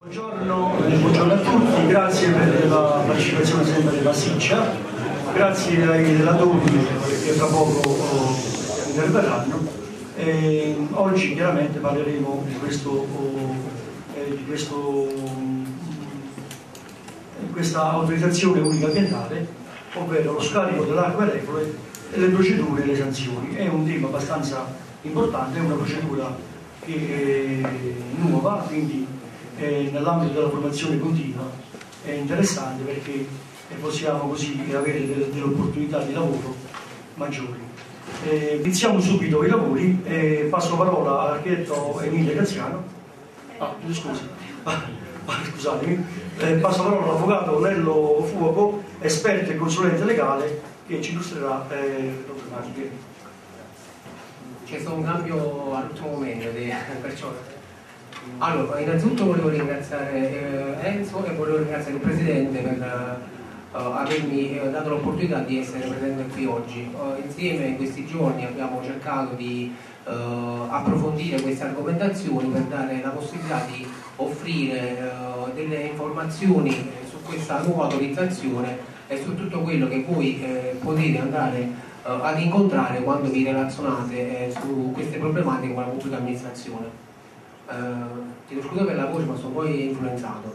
Buongiorno a tutti, grazie per la partecipazione sempre massiccia, grazie ai relatori che tra poco interverranno. Oggi chiaramente parleremo di questa autorizzazione unica ambientale, ovvero lo scarico dell'acqua reflue e le procedure e le sanzioni. È un tema abbastanza importante, è una procedura che è nuova, quindi nell'ambito della formazione continua è interessante perché possiamo così avere delle opportunità di lavoro maggiori. Iniziamo subito i lavori, passo la parola all'architetto Emilio Graziano. Scusatemi, passo la parola all'avvocato Nello Fuoco, esperto e consulente legale, che ci illustrerà le problematiche. C'è stato un cambio all'ultimo momento, perciò. Allora, innanzitutto volevo ringraziare Enzo e volevo ringraziare il Presidente per avermi dato l'opportunità di essere presente qui oggi. Insieme in questi giorni abbiamo cercato di approfondire queste argomentazioni per dare la possibilità di offrire delle informazioni su questa nuova autorizzazione e su tutto quello che voi potete andare ad incontrare quando vi relazionate su queste problematiche con la pubblica amministrazione. Chiedo scusa per la voce, ma sono poi influenzato.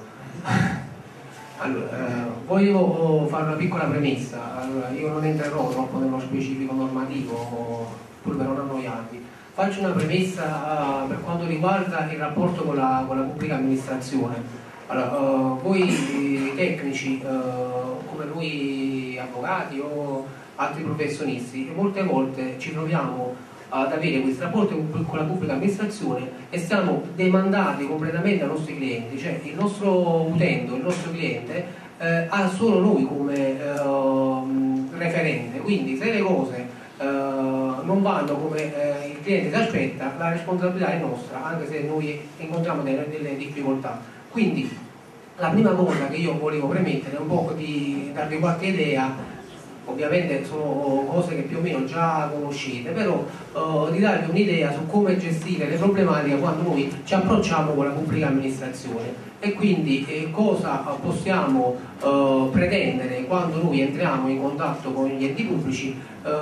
Allora, voglio fare una piccola premessa. Allora, io non entrerò troppo nello specifico normativo pur per non annoiarvi. Faccio una premessa per quanto riguarda il rapporto con la pubblica amministrazione. Allora, voi tecnici, come noi avvocati o altri professionisti, molte volte ci troviamo ad avere questi rapporti con la pubblica amministrazione e siamo demandati completamente ai nostri clienti, cioè il nostro utente, il nostro cliente ha solo noi come referente, quindi se le cose non vanno come il cliente si aspetta, la responsabilità è nostra, anche se noi incontriamo delle difficoltà. Quindi la prima cosa che io volevo premettere è un po' di darvi qualche idea. Ovviamente sono cose che più o meno già conoscete, però di darvi un'idea su come gestire le problematiche quando noi ci approcciamo con la pubblica amministrazione e quindi cosa possiamo pretendere quando noi entriamo in contatto con gli enti pubblici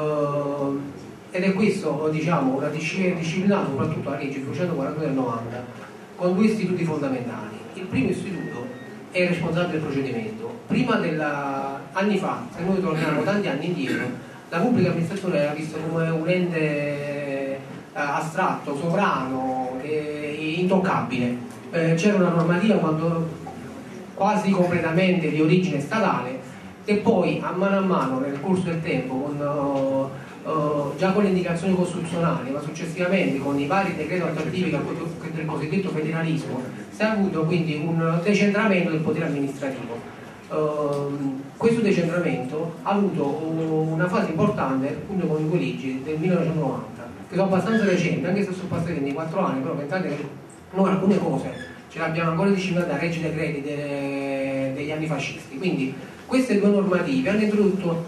ed è questo, diciamo, una disciplina soprattutto la legge 242 del 90 con due istituti fondamentali. Il primo istituto è il responsabile del procedimento. Prima anni fa, se noi torniamo tanti anni indietro, la pubblica amministrazione era vista come un ente astratto, sovrano, intoccabile. C'era una normativa quasi completamente di origine statale e poi a mano nel corso del tempo già con le indicazioni costituzionali ma successivamente con i vari decreti attuativi del cosiddetto federalismo si è avuto quindi un decentramento del potere amministrativo. Questo decentramento ha avuto una fase importante appunto con i collegi del 1990 che sono abbastanza recenti, anche se sono passati 24 anni, però pensate che noi alcune cose ce le abbiamo ancora disciplinate da leggi decreti degli anni fascisti. Quindi queste due normative hanno introdotto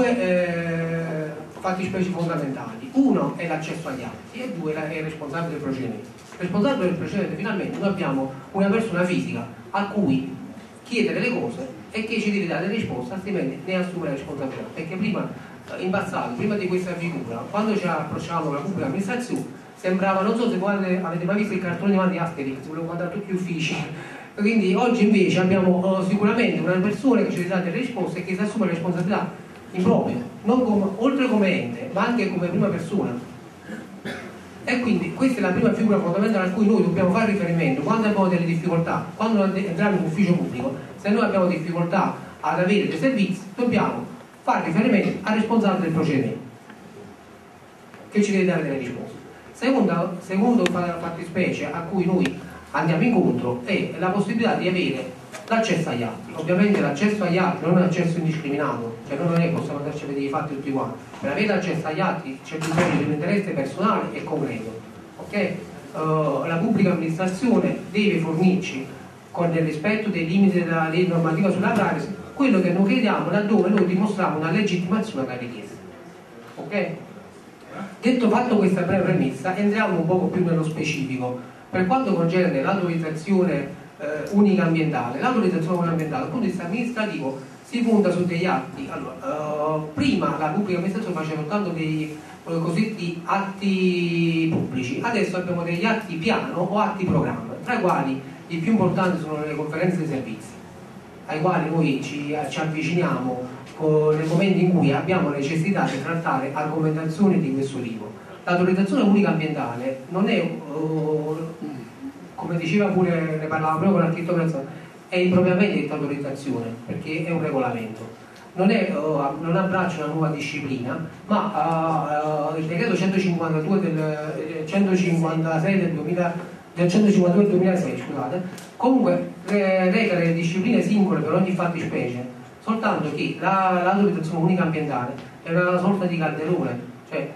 due fattispecie fondamentali. Uno è l'accesso agli atti e due è il responsabile del procedimento. Il responsabile del procedimento, finalmente noi abbiamo una persona fisica a cui chiedere le cose e che ci deve dare le risposte, altrimenti ne assume la responsabilità. Perché prima, in passato, prima di questa figura, quando ci approcciavamo alla pubblica amministrazione, sembrava, non so se voi avete mai visto il cartone di Asterix, volevo guardare tutti gli uffici. Quindi oggi invece abbiamo sicuramente una persona che ci deve dare delle risposte e che si assume la responsabilità in proprio, non oltre come ente, ma anche come prima persona. E quindi questa è la prima figura fondamentale a cui noi dobbiamo fare riferimento quando abbiamo delle difficoltà, quando entriamo in un ufficio pubblico. Se noi abbiamo difficoltà ad avere dei servizi, dobbiamo fare riferimento al responsabile del procedimento che ci deve dare delle risposte. Secondo fattispecie a cui noi andiamo incontro è la possibilità di avere l'accesso agli atti. Ovviamente l'accesso agli atti non è un accesso indiscriminato, cioè noi non è che possiamo andarci a vedere i fatti tutti quanti. Per avere accesso agli atti c'è bisogno di un interesse personale e concreto. Okay? La pubblica amministrazione deve fornirci, con il rispetto dei limiti della legge normativa sulla privacy, quello che noi crediamo laddove noi dimostriamo una legittimazione alla richiesta. Okay? Fatto questa breve premessa, entriamo un poco più nello specifico. Per quanto concerne l'autorizzazione unica ambientale. L'autorizzazione unica ambientale dal punto di vista amministrativo si fonda su degli atti. Allora, prima la pubblica amministrazione faceva soltanto dei cosiddetti atti pubblici, adesso abbiamo degli atti piano o atti programma, tra i quali i più importanti sono le conferenze di servizi, ai quali noi ci avviciniamo nel momento in cui abbiamo necessità di trattare argomentazioni di questo tipo. L'autorizzazione unica ambientale non è, come diceva pure, ne parlava prima con l'architetto Graziano, è impropriamente detta autorizzazione, perché è un regolamento. Non abbraccia una nuova disciplina, ma il decreto 152 del 156 del 152 del 2006, scusate, comunque reca le discipline singole per ogni fattispecie, soltanto che l'autorizzazione unica ambientale è una sorta di calderone, cioè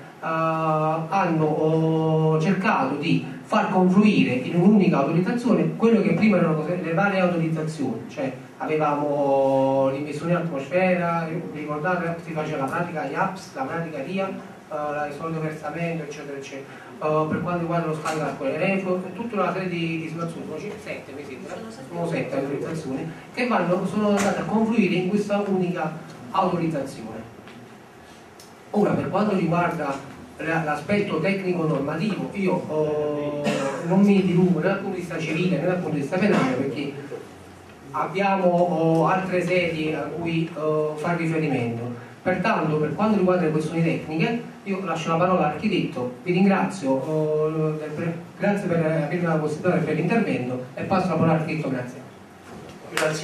hanno cercato di far confluire in un'unica autorizzazione quello che prima erano le varie autorizzazioni, cioè avevamo l'immissione in atmosfera, ricordate, si faceva la pratica IAPS, la pratica RIA, il solido versamento, eccetera, eccetera. Per quanto riguarda lo scarico d'acqua e refluo, tutta una serie di situazioni, sono 7 autorizzazioni che sono andate a confluire in questa unica autorizzazione. Ora, per quanto riguarda l'aspetto tecnico normativo, io non mi dilungo né dal punto di vista civile né dal punto di vista penale, perché abbiamo altre sedi a cui fare riferimento. Pertanto, per quanto riguarda le questioni tecniche, io lascio la parola all'architetto, vi ringrazio, grazie per avermi la possibilità per l'intervento e passo la parola all'architetto, grazie. Grazie.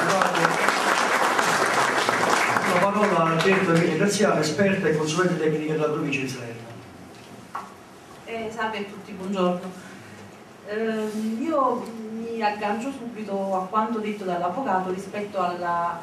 La parola all'architetto Emilia Graziano, esperta e consulente tecnica della provincia di Salerno. Salve a tutti, buongiorno. Io mi aggancio subito a quanto detto dall'avvocato rispetto alla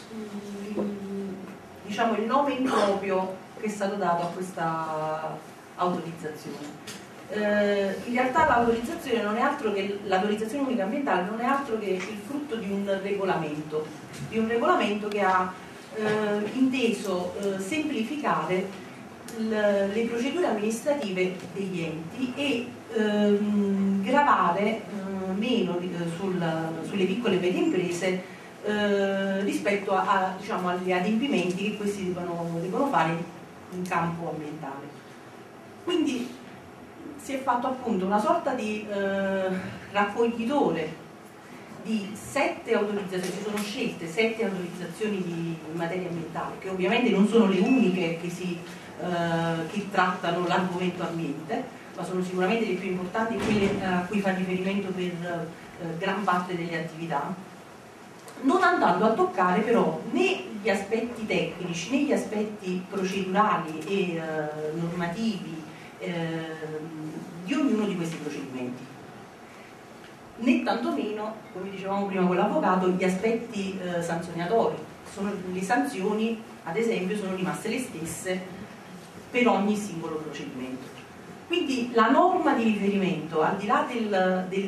diciamo il nome improprio che è stato dato a questa autorizzazione. In realtà l'autorizzazione non è altro che l'autorizzazione unica ambientale non è altro che il frutto di un regolamento che ha inteso semplificare le procedure amministrative degli enti e gravare meno sulle piccole e medie imprese rispetto diciamo, agli adempimenti che questi devono fare in campo ambientale. Quindi si è fatto appunto una sorta di raccoglitore di 7 autorizzazioni, si sono scelte 7 autorizzazioni in materia ambientale, che ovviamente non sono le uniche che trattano l'argomento ambiente, ma sono sicuramente le più importanti e quelle a cui fa riferimento per gran parte delle attività, non andando a toccare però né gli aspetti tecnici né gli aspetti procedurali e normativi di ognuno di questi procedimenti, né tantomeno, come dicevamo prima con l'avvocato, gli aspetti sanzionatori. Le sanzioni, ad esempio, sono rimaste le stesse per ogni singolo procedimento. Quindi la norma di riferimento, al di là del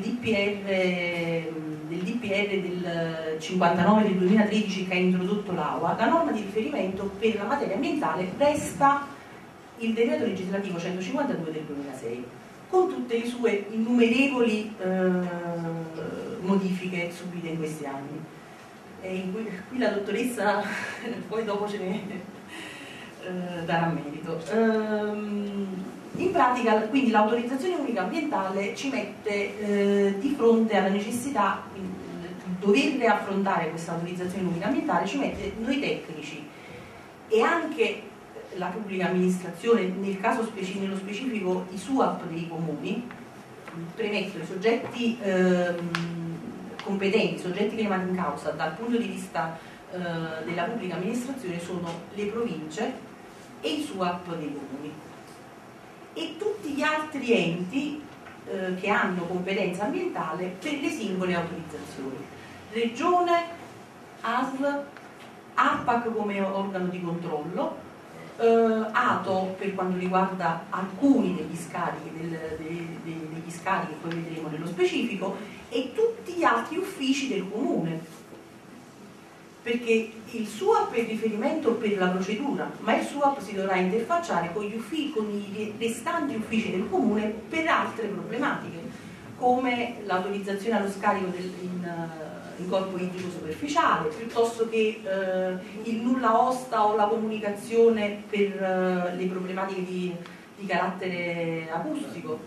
DPR del 59 del 2013 che ha introdotto l'AUA, la norma di riferimento per la materia ambientale resta il decreto legislativo 152 del 2006, con tutte le sue innumerevoli modifiche subite in questi anni. Qui la dottoressa poi dopo ce ne darà merito. In pratica, quindi l'autorizzazione unica ambientale ci mette di fronte alla necessità di dover affrontare questa autorizzazione unica ambientale, ci mette noi tecnici e anche la pubblica amministrazione, nel caso nello specifico i SUAP dei comuni. Premetto, i soggetti competenti, i soggetti chiamati in causa dal punto di vista della pubblica amministrazione sono le province e i SUAP dei comuni e tutti gli altri enti che hanno competenza ambientale per le singole autorizzazioni: Regione, ASL, ARPAC come organo di controllo, ATO per quanto riguarda alcuni degli scarichi, degli scarichi che poi vedremo nello specifico, e tutti gli altri uffici del comune, perché il SUAP è il riferimento per la procedura, ma il SUAP si dovrà interfacciare con i restanti uffici del comune per altre problematiche. come l'autorizzazione allo scarico in corpo idrico superficiale, piuttosto che il nulla osta o la comunicazione per le problematiche di carattere acustico.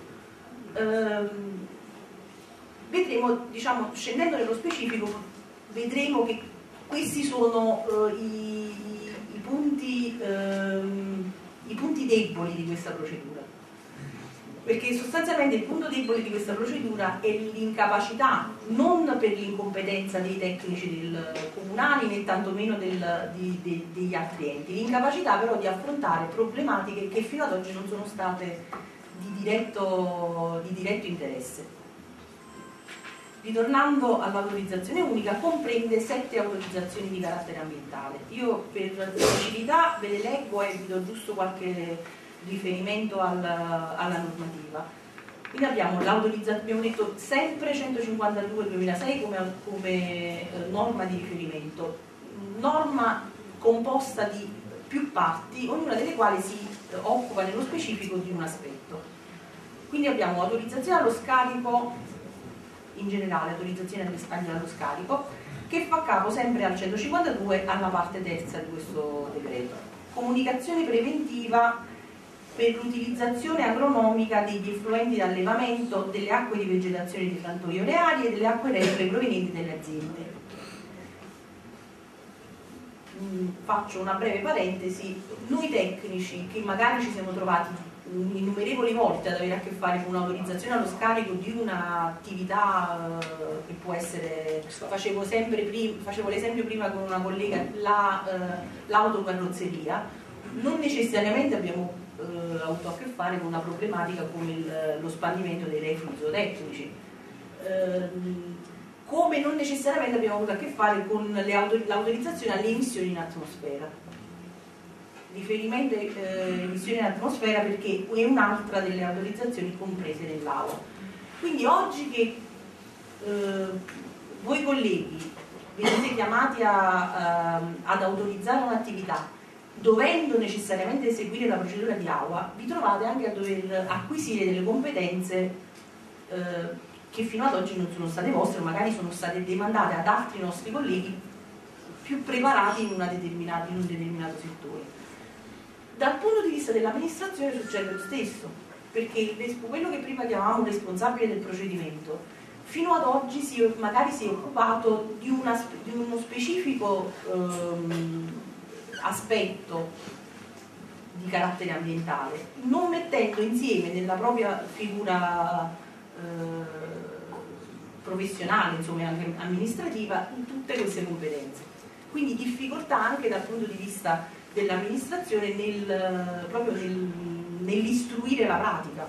Vedremo, diciamo, scendendo nello specifico, vedremo che questi sono i punti deboli di questa procedura. Perché sostanzialmente il punto debole di questa procedura è l'incapacità, non per l'incompetenza dei tecnici comunali né tantomeno degli altri enti, l'incapacità però di affrontare problematiche che fino ad oggi non sono state di diretto interesse. Ritornando all'autorizzazione unica, comprende 7 autorizzazioni di carattere ambientale. Io per facilità ve le leggo e vi do giusto qualche riferimento alla normativa. Quindi abbiamo l'autorizzazione, abbiamo detto sempre 152/2006 come norma di riferimento, norma composta di più parti, ognuna delle quali si occupa nello specifico di un aspetto. Quindi abbiamo autorizzazione allo scarico, in generale autorizzazione allo scarico, che fa capo sempre al 152 alla parte terza di questo decreto. Comunicazione preventiva per l'utilizzazione agronomica degli effluenti d'allevamento, delle acque di vegetazione di frantoio reali e delle acque reflue provenienti dalle aziende. Faccio una breve parentesi: noi tecnici che magari ci siamo trovati innumerevoli volte ad avere a che fare con un'autorizzazione allo scarico di un'attività che può essere, facevo l'esempio prima con una collega, l'autocarrozzeria, non necessariamente abbiamo avuto a che fare con una problematica come lo spandimento dei reflui zootecnici, come non necessariamente abbiamo avuto a che fare con l'autorizzazione alle emissioni in atmosfera. Riferimento emissioni in atmosfera perché è un'altra delle autorizzazioni comprese nell'AUA. Quindi oggi che voi colleghi venite chiamati ad autorizzare un'attività dovendo necessariamente eseguire la procedura di AUA, vi trovate anche a dover acquisire delle competenze che fino ad oggi non sono state vostre, o magari sono state demandate ad altri nostri colleghi più preparati in un determinato settore. Dal punto di vista dell'amministrazione succede lo stesso, perché quello che prima chiamavamo responsabile del procedimento fino ad oggi magari si è occupato di uno specifico aspetto di carattere ambientale, non mettendo insieme nella propria figura professionale, insomma anche amministrativa, tutte queste competenze. Quindi difficoltà anche dal punto di vista dell'amministrazione proprio nell'istruire la pratica.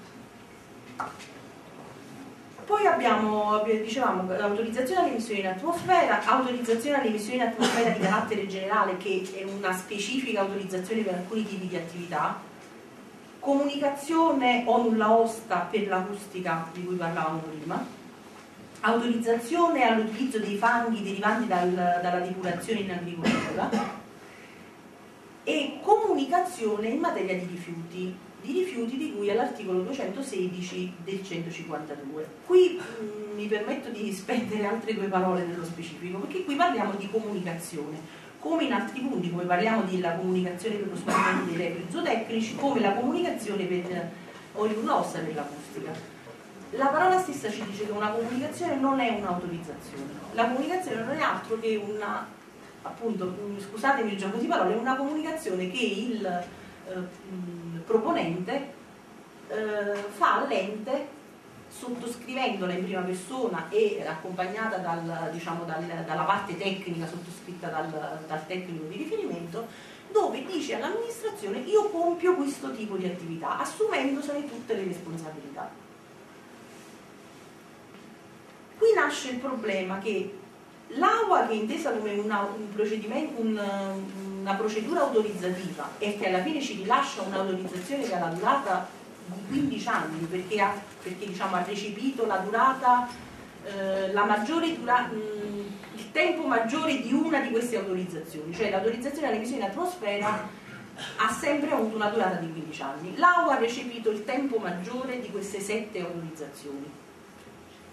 Poi dicevamo, autorizzazione alle emissioni in atmosfera, autorizzazione alle emissioni in atmosfera di carattere generale, che è una specifica autorizzazione per alcuni tipi di attività, comunicazione o nulla osta per l'acustica di cui parlavamo prima, autorizzazione all'utilizzo dei fanghi derivanti dalla depurazione in agricoltura e comunicazione in materia di rifiuti di cui all'articolo 216 del 152. Qui mi permetto di spendere altre 2 parole nello specifico, perché qui parliamo di comunicazione, come in altri punti, come parliamo della comunicazione per lo spandimento dei reflui zootecnici, come la comunicazione per l'ossa per l'acustica. La parola stessa ci dice che una comunicazione non è un'autorizzazione. La comunicazione non è altro che appunto, scusatemi il gioco di parole, è una comunicazione che il proponente fa all'ente, sottoscrivendola in prima persona e accompagnata dalla parte tecnica sottoscritta dal tecnico di riferimento, dove dice all'amministrazione: io compio questo tipo di attività, assumendosene tutte le responsabilità. Qui nasce il problema che l'AUA, che è intesa come una procedura autorizzativa e che alla fine ci rilascia un'autorizzazione che ha la durata di 15 anni, perché ha recepito la durata, il tempo maggiore di una di queste autorizzazioni, cioè l'autorizzazione all'emissione in atmosfera ha sempre avuto una durata di 15 anni. L'AUA ha recepito il tempo maggiore di queste 7 autorizzazioni.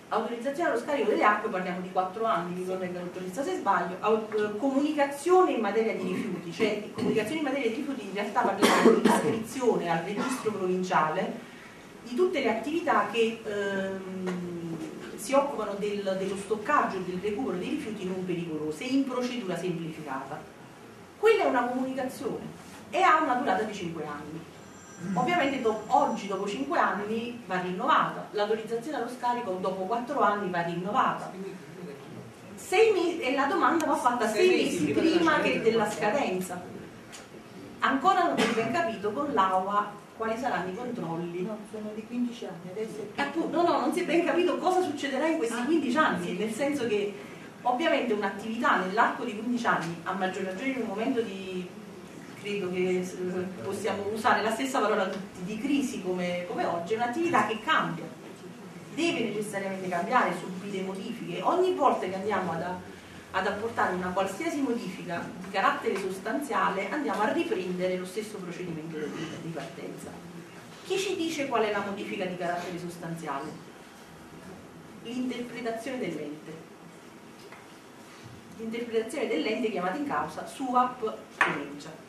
Autorizzazione allo scarico delle acque, parliamo di 4 anni, mi corregga la dottoressa se sbaglio. Comunicazione in materia di rifiuti, cioè comunicazione in materia di rifiuti in realtà parliamo di iscrizione al registro provinciale di tutte le attività che si occupano dello stoccaggio e del recupero dei rifiuti non pericolose in procedura semplificata. Quella è una comunicazione e ha una durata di 5 anni. Ovviamente oggi dopo 5 anni va rinnovata, l'autorizzazione allo scarico dopo 4 anni va rinnovata. 6 mesi, e la domanda va fatta 6 mesi prima che della scadenza. Ancora non si è ben capito con l'AUA quali saranno i controlli. No, sono di 15 anni, adesso è... Appunto, no, non si è ben capito cosa succederà in questi 15 anni, nel senso che ovviamente un'attività nell'arco di 15 anni, a maggior ragione in un momento di, credo che possiamo usare la stessa parola tutti, di crisi come oggi, è un'attività che cambia, deve necessariamente cambiare, subire modifiche. Ogni volta che andiamo ad apportare una qualsiasi modifica di carattere sostanziale andiamo a riprendere lo stesso procedimento di partenza. Chi ci dice qual è la modifica di carattere sostanziale? L'interpretazione dell'ente. L'interpretazione dell'ente chiamata in causa SUAP Comincia.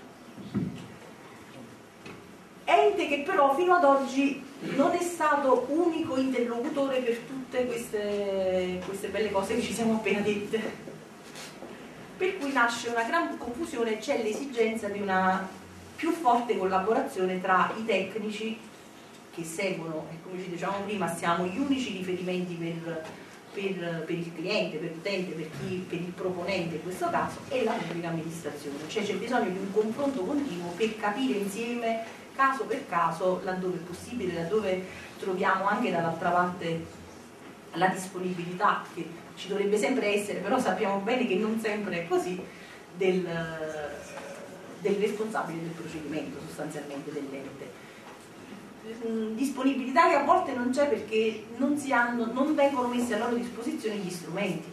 Ente che però fino ad oggi non è stato unico interlocutore per tutte queste belle cose che ci siamo appena dette, per cui nasce una gran confusione, c'è l'esigenza di una più forte collaborazione tra i tecnici che seguono, e come ci dicevamo prima siamo gli unici riferimenti per il cliente, per l'utente, per il proponente in questo caso, e la pubblica amministrazione, cioè c'è bisogno di un confronto continuo per capire insieme caso per caso, laddove è possibile, laddove troviamo anche dall'altra parte la disponibilità che ci dovrebbe sempre essere, però sappiamo bene che non sempre è così, del responsabile del procedimento, sostanzialmente dell'ente. Disponibilità che a volte non c'è perché non vengono messi a loro disposizione gli strumenti,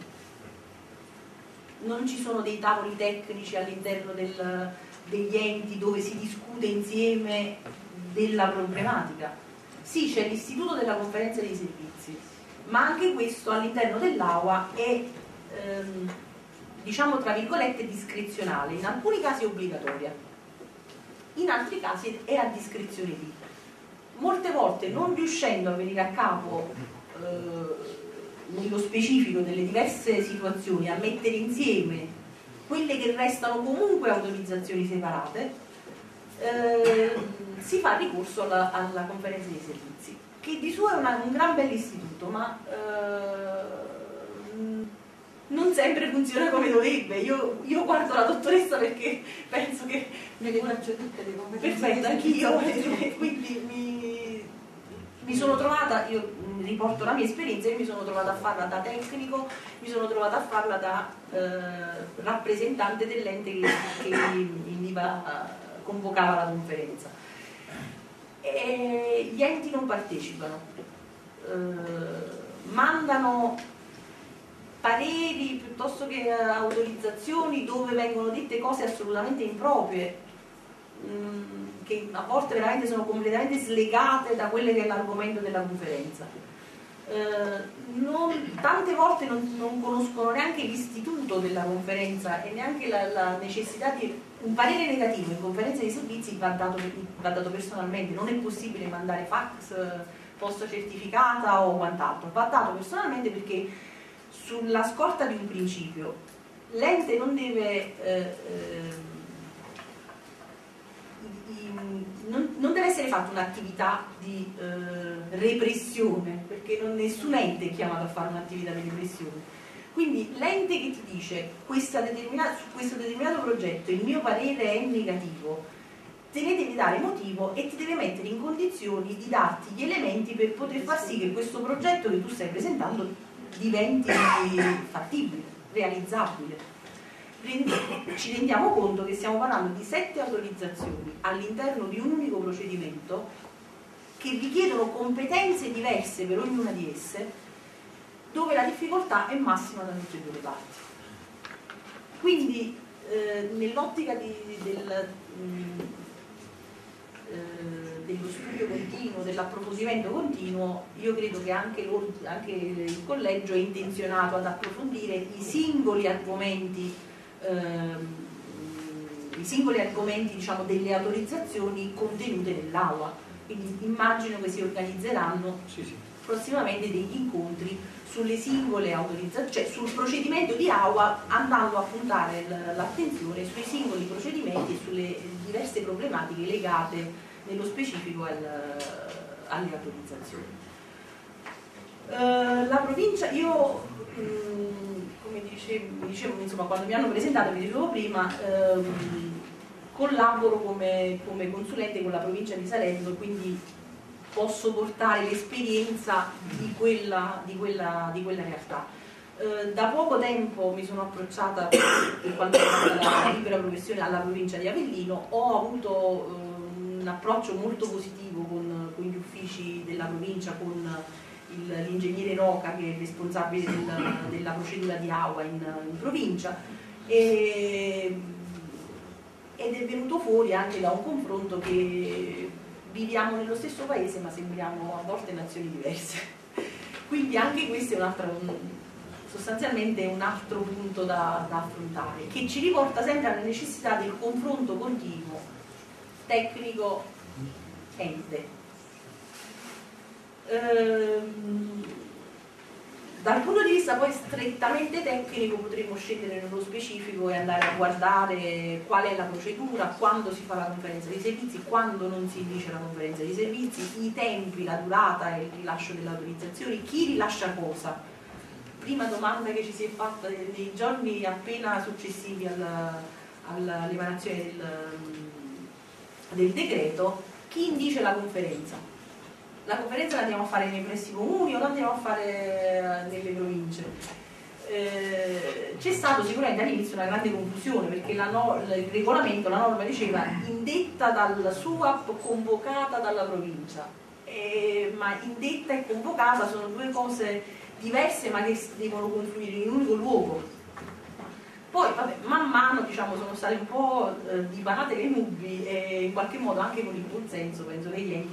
non ci sono dei tavoli tecnici all'interno degli enti dove si discute insieme della problematica. Sì, c'è l'istituto della conferenza dei servizi, ma anche questo all'interno dell'AUA è diciamo tra virgolette discrezionale, in alcuni casi è obbligatoria, in altri casi è a discrezione di. Molte volte non riuscendo a venire a capo nello specifico delle diverse situazioni, a mettere insieme quelle che restano comunque autorizzazioni separate, si fa ricorso alla conferenza dei servizi, che di suo è un gran bel istituto, ma non sempre funziona come dovrebbe. Io guardo la dottoressa perché penso che me le faccio tutte le conferenze. Perfetto, anch'io, quindi mi sono trovata, io riporto la mia esperienza, io mi sono trovata a farla da tecnico, mi sono trovata a farla da rappresentante dell'ente che convocava la conferenza. E gli enti non partecipano, mandano pareri piuttosto che autorizzazioni dove vengono dette cose assolutamente improprie, che a volte veramente sono completamente slegate da quello che è l'argomento della conferenza. Tante volte non conoscono neanche l'istituto della conferenza e neanche la necessità di un parere negativo in conferenza dei servizi va dato personalmente, non è possibile mandare fax, posta certificata o quant'altro, va dato personalmente perché sulla scorta di un principio l'ente non deve essere fatta un'attivita di repressione, perché nessun ente è chiamato a fare un'attività di repressione. Quindi l'ente che ti dice su questo determinato progetto il mio parere è negativo, te ne devi dare motivo e ti deve mettere in condizioni di darti gli elementi per poter far sì che questo progetto che tu stai presentando diventi fattibile, realizzabile. Ci rendiamo conto che stiamo parlando di 7 autorizzazioni all'interno di un unico procedimento che richiedono competenze diverse per ognuna di esse, dove la difficoltà è massima da tutte e due le parti. Quindi nell'ottica dello studio continuo, dell'approfondimento continuo, io credo che anche il collegio è intenzionato ad approfondire i singoli argomenti diciamo, delle autorizzazioni contenute nell'aula. Quindi immagino che si organizzeranno prossimamente degli incontri sulle singole autorizzazioni, cioè sul procedimento di AUA, andando a puntare l'attenzione sui singoli procedimenti e sulle diverse problematiche legate nello specifico alle autorizzazioni. La provincia, io come dicevo insomma, quando mi hanno presentato, vi dicevo prima, collaboro come consulente con la provincia di Salerno, quindi posso portare l'esperienza di quella realtà. Da poco tempo mi sono approcciata per quanto riguarda la libera professione alla provincia di Avellino, ho avuto un approccio molto positivo con gli uffici della provincia, con l'ingegnere Roca che è responsabile della procedura di AUA in provincia, ed è venuto fuori anche da un confronto che viviamo nello stesso paese ma sembriamo a volte nazioni diverse, quindi anche questo è sostanzialmente un altro punto da affrontare, che ci riporta sempre alla necessità del confronto continuo tecnico-ente. Dal punto di vista poi strettamente tecnico potremmo scendere nello specifico e andare a guardare qual è la procedura, quando si fa la conferenza di servizi, quando non si dice la conferenza di servizi, i tempi, la durata e il rilascio delle autorizzazioni, chi rilascia cosa. Prima domanda che ci si è fatta nei giorni appena successivi all'emanazione del decreto: chi indice la conferenza? La conferenza la andiamo a fare nei pressi comuni o la andiamo a fare nelle province? C'è stato sicuramente all'inizio una grande confusione, perché il regolamento, la norma diceva indetta dal SUAP, convocata dalla provincia, ma indetta e convocata sono due cose diverse ma che devono confluire in un unico luogo. Poi vabbè, man mano diciamo, sono state un po' dipanate le nubi e in qualche modo anche con il buon senso penso che gli enti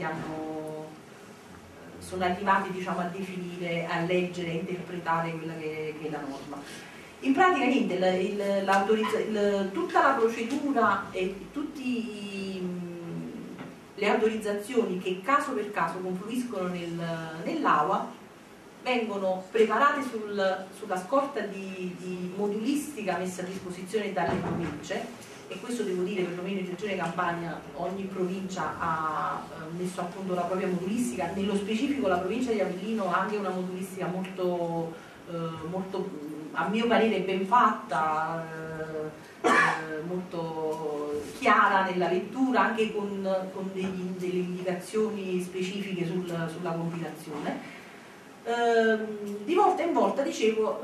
sono arrivati diciamo, a definire, a leggere, a interpretare quella che è la norma. In pratica niente, tutta la procedura e tutte le autorizzazioni che caso per caso confluiscono nell'AUA vengono preparate sulla scorta di modulistica messa a disposizione dalle province, e questo devo dire perlomeno in Regione Campania ogni provincia ha messo a punto la propria modulistica. Nello specifico la provincia di Avellino ha anche una modulistica molto a mio parere ben fatta, molto chiara nella lettura, anche con delle indicazioni specifiche sulla compilazione. Di volta in volta, dicevo,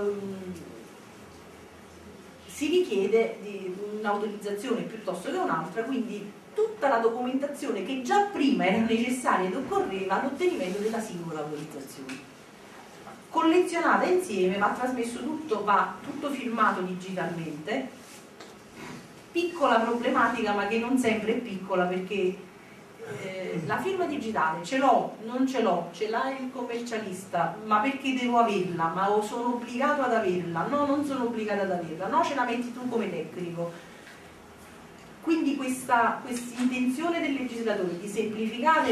si richiede un'autorizzazione piuttosto che un'altra, quindi tutta la documentazione che già prima era necessaria ed occorreva all'ottenimento della singola autorizzazione. Collezionata insieme, va trasmesso tutto, va tutto firmato digitalmente. Piccola problematica, ma che non sempre è piccola, perché la firma digitale ce l'ho, non ce l'ho, ce l'ha il commercialista, ma perché devo averla? Ma sono obbligato ad averla? No, non sono obbligata ad averla, no, ce la metti tu come tecnico. Quindi questa intenzione del legislatore di semplificare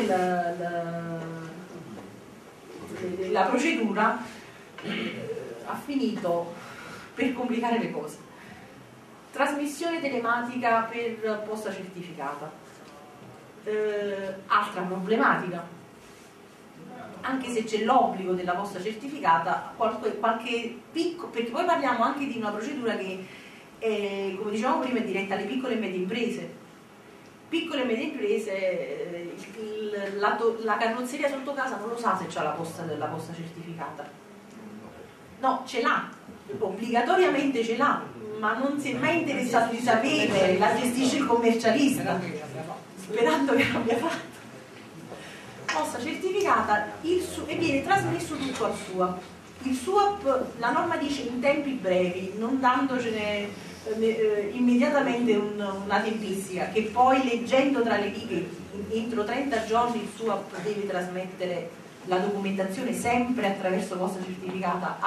la procedura ha finito per complicare le cose. Trasmissione telematica per posta certificata. Altra problematica, anche se c'è l'obbligo della posta certificata, qualche picco, perché poi parliamo anche di una procedura che come dicevamo prima è diretta alle piccole e medie imprese. Piccole e medie imprese, la carrozzeria sotto casa non lo sa se c'ha la posta certificata. No, ce l'ha, obbligatoriamente ce l'ha, ma non si è mai interessato di sapere, la gestisce il commercialista, sperando che l'abbia fatto. Posta certificata e viene trasmesso tutto al SUAP. Il SUAP, la norma dice in tempi brevi, non dandocene immediatamente una tempistica che poi, leggendo tra le righe, entro 30 giorni il SUAP deve trasmettere la documentazione sempre attraverso posta certificata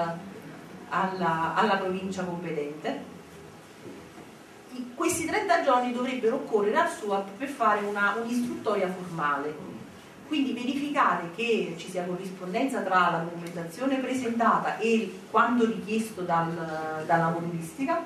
alla provincia competente. Questi 30 giorni dovrebbero occorrere al SUAP per fare un'istruttoria formale, quindi verificare che ci sia corrispondenza tra la documentazione presentata e quanto richiesto dalla lavoristica,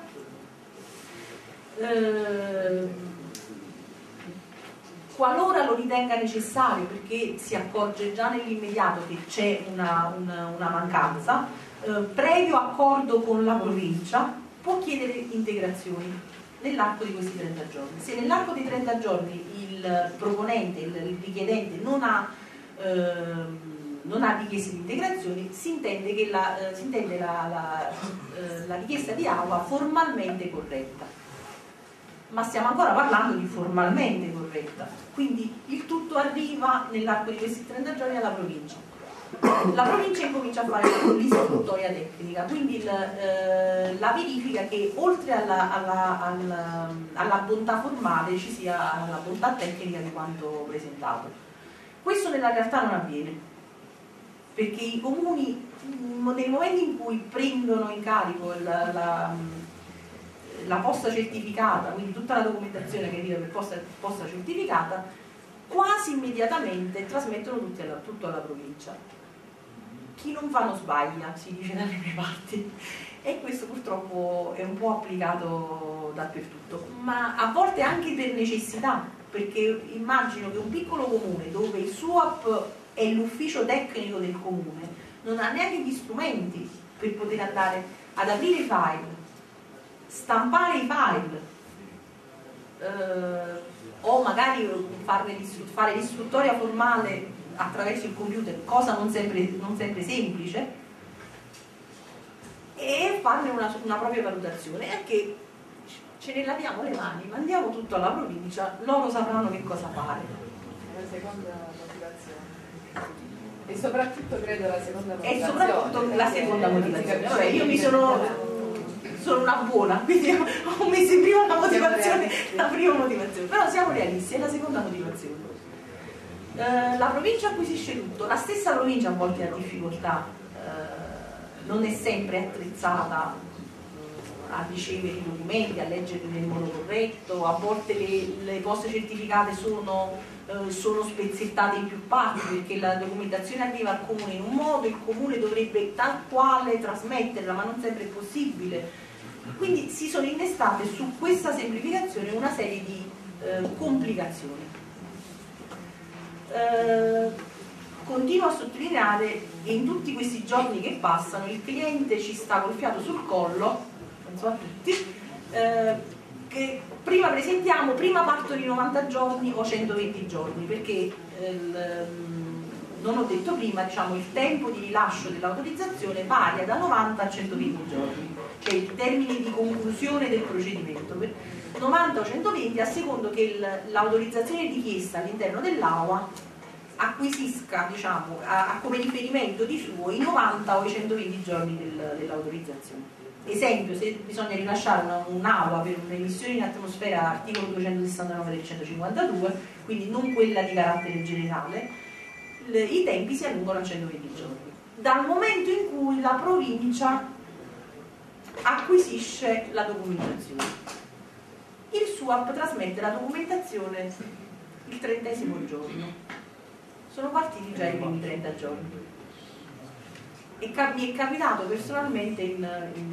qualora lo ritenga necessario, perché si accorge già nell'immediato che c'è una mancanza, previo accordo con la provincia può chiedere integrazioni nell'arco di questi 30 giorni. Se nell'arco dei 30 giorni il proponente, il richiedente non ha richieste di integrazioni, si intende la richiesta di AUA formalmente corretta. Ma stiamo ancora parlando di formalmente corretta, quindi il tutto arriva nell'arco di questi 30 giorni alla provincia. La provincia incomincia a fare l'istruttoria tecnica, quindi la verifica che oltre alla bontà formale ci sia la bontà tecnica di quanto presentato. Questo nella realtà non avviene, perché i comuni nel momento in cui prendono in carico la posta certificata, quindi tutta la documentazione che arriva per posta certificata, quasi immediatamente trasmettono tutto alla provincia. Chi non fa non sbaglia, si dice dalle mie parti, e questo purtroppo è un po' applicato dappertutto, ma a volte anche per necessità, perché immagino che un piccolo comune dove il SUAP è l'ufficio tecnico del comune non ha neanche gli strumenti per poter andare ad aprire i file, stampare i file, o magari fare l'istruttoria formale attraverso il computer, cosa non sempre semplice, e farne una propria valutazione, è che ce ne laviamo le mani, mandiamo tutto alla provincia, loro sapranno che cosa fare. La seconda motivazione. E soprattutto credo la seconda motivazione. E soprattutto la seconda motivazione. Vabbè, io mi sono una buona, quindi ho messo in prima la prima motivazione, però siamo realisti, è la seconda motivazione. La provincia acquisisce tutto, la stessa provincia a volte ha difficoltà, non è sempre attrezzata a ricevere i documenti, a leggerli nel modo corretto, a volte le poste certificate sono spezzettate in più parti perché la documentazione arriva al comune in un modo, il comune dovrebbe tal quale trasmetterla, ma non sempre è possibile. Quindi si sono innestate su questa semplificazione una serie di complicazioni. Continuo a sottolineare che in tutti questi giorni che passano il cliente ci sta col fiato sul collo, non so a tutti, che prima presentiamo, prima partono i 90 giorni o 120 giorni, perché non ho detto prima, diciamo, il tempo di rilascio dell'autorizzazione varia da 90 a 120 giorni, cioè il termine di conclusione del procedimento, 90 o 120 a secondo che l'autorizzazione richiesta all'interno dell'AUA acquisisca, diciamo, come riferimento di suo i 90 o i 120 giorni dell'autorizzazione. Esempio, se bisogna rilasciare un'AUA per un'emissione in atmosfera articolo 269 del 152, quindi non quella di carattere generale, i tempi si allungano a 120 giorni. Dal momento in cui la provincia acquisisce la documentazione, il SUAP trasmette la documentazione il 30° giorno. Sono partiti già i primi 30 giorni. E mi è capitato personalmente in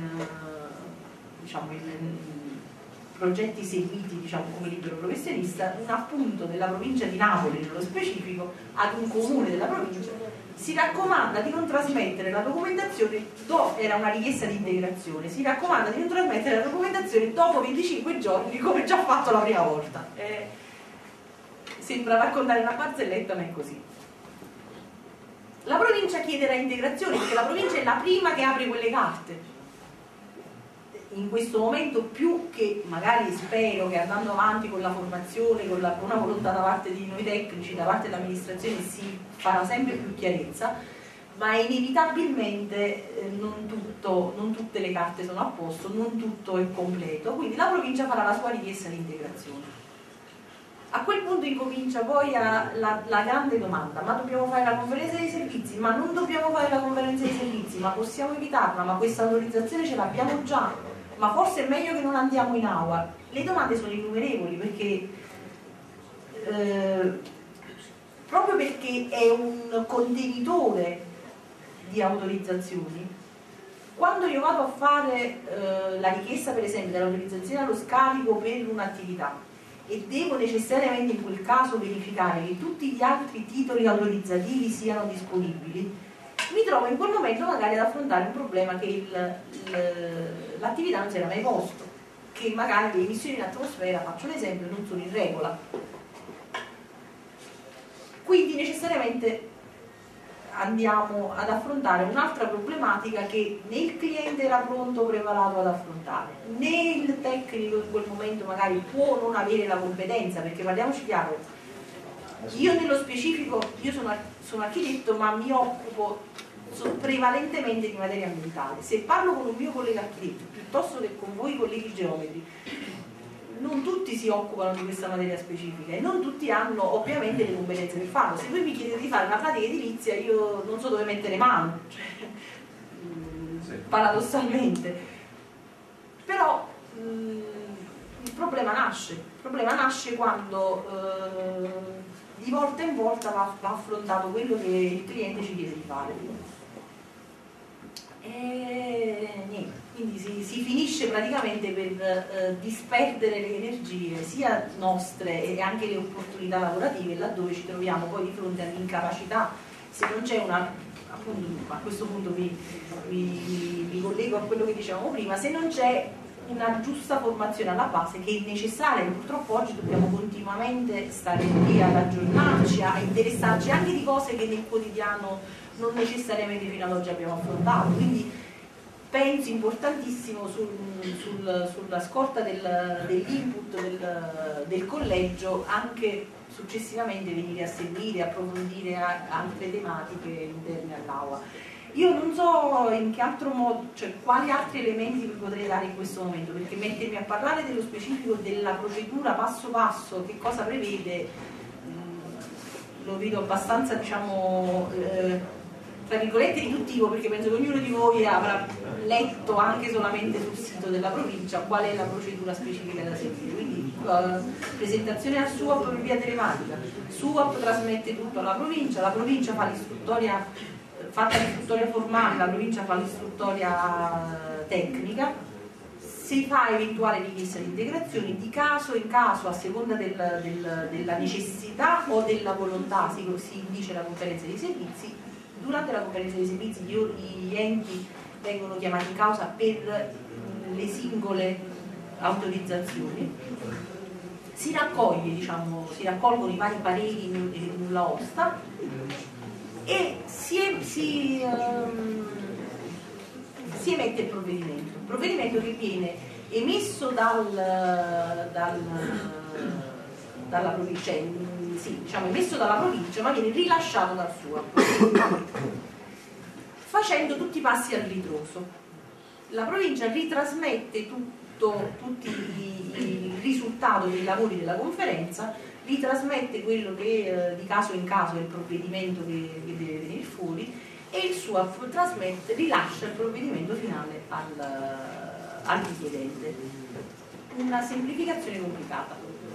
progetti seguiti, diciamo, come libero professionista, un appunto della provincia di Napoli nello specifico ad un comune della provincia si raccomanda di non trasmettere la documentazione, era una richiesta di integrazione, si raccomanda di non trasmettere la documentazione dopo 25 giorni come già fatto la prima volta. Sembra raccontare una barzelletta, ma è così. La provincia chiederà integrazione perché la provincia è la prima che apre quelle carte. In questo momento, più che magari spero che andando avanti con la formazione, con la buona volontà da parte di noi tecnici, da parte dell'amministrazione, si farà sempre più chiarezza, ma inevitabilmente non tutte le carte sono a posto, non tutto è completo, quindi la provincia farà la sua richiesta di integrazione. A quel punto incomincia poi la grande domanda: ma dobbiamo fare la conferenza dei servizi? Ma non dobbiamo fare la conferenza dei servizi? Ma possiamo evitarla? Ma questa autorizzazione ce l'abbiamo già? Ma forse è meglio che non andiamo in aula? Le domande sono innumerevoli, perché proprio perché è un contenitore di autorizzazioni. Quando io vado a fare la richiesta, per esempio, dell'autorizzazione allo scarico per un'attività e devo necessariamente in quel caso verificare che tutti gli altri titoli autorizzativi siano disponibili, mi trovo in quel momento magari ad affrontare un problema che l'attività non si era mai posto, che magari le emissioni in atmosfera, faccio un esempio, non sono in regola. Quindi necessariamente andiamo ad affrontare un'altra problematica che né il cliente era pronto o preparato ad affrontare, né il tecnico in quel momento magari può non avere la competenza, perché parliamoci chiaro, io nello specifico, io sono architetto, ma mi occupo prevalentemente di materia ambientale. Se parlo con un mio collega architetto piuttosto che con voi colleghi geometri, non tutti si occupano di questa materia specifica e non tutti hanno ovviamente le competenze per farlo. Se voi mi chiedete di fare una pratica edilizia, io non so dove mettere mano, cioè, paradossalmente. Però il problema nasce quando di volta in volta va affrontato quello che il cliente ci chiede di fare. E niente, quindi si finisce praticamente per disperdere le energie sia nostre e anche le opportunità lavorative, laddove ci troviamo poi di fronte all'incapacità, se non c'è una, appunto, a questo punto mi collego a quello che dicevamo prima, se non c'è una giusta formazione alla base, che è necessaria, e purtroppo oggi dobbiamo continuamente stare lì ad aggiornarci, a interessarci anche di cose che nel quotidiano non necessariamente fino ad oggi abbiamo affrontato. Quindi penso importantissimo sulla scorta dell'input del collegio anche successivamente venire a seguire, approfondire altre tematiche interne all'aula. Io non so in che altro modo, cioè quali altri elementi vi potrei dare in questo momento, perché mettermi a parlare dello specifico della procedura passo passo, che cosa prevede, lo vedo abbastanza, diciamo, tra virgolette riduttivo, perché penso che ognuno di voi avrà letto anche solamente sul sito della provincia qual è la procedura specifica da seguire. Quindi presentazione al SUAP per via telematica, SUAP trasmette tutto alla provincia, la provincia fa l'istruttoria, fatta l'istruttoria formale, la provincia fa l'istruttoria tecnica, si fa eventuale richiesta di integrazione, di caso in caso, a seconda della necessità o della volontà, si dice la conferenza dei servizi. Durante la conferenza dei servizi gli enti vengono chiamati in causa per le singole autorizzazioni, si raccoglie, diciamo, si raccolgono i vari pareri in nulla osta e si emette il provvedimento che viene emesso dalla provincia, emesso dalla provincia, ma viene rilasciato dal SUAP, facendo tutti i passi al ritroso. La provincia ritrasmette tutti il risultato dei lavori della conferenza, ritrasmette quello che di caso in caso è il provvedimento che deve venire fuori, e il SUAP rilascia il provvedimento finale al richiedente. Una semplificazione complicata.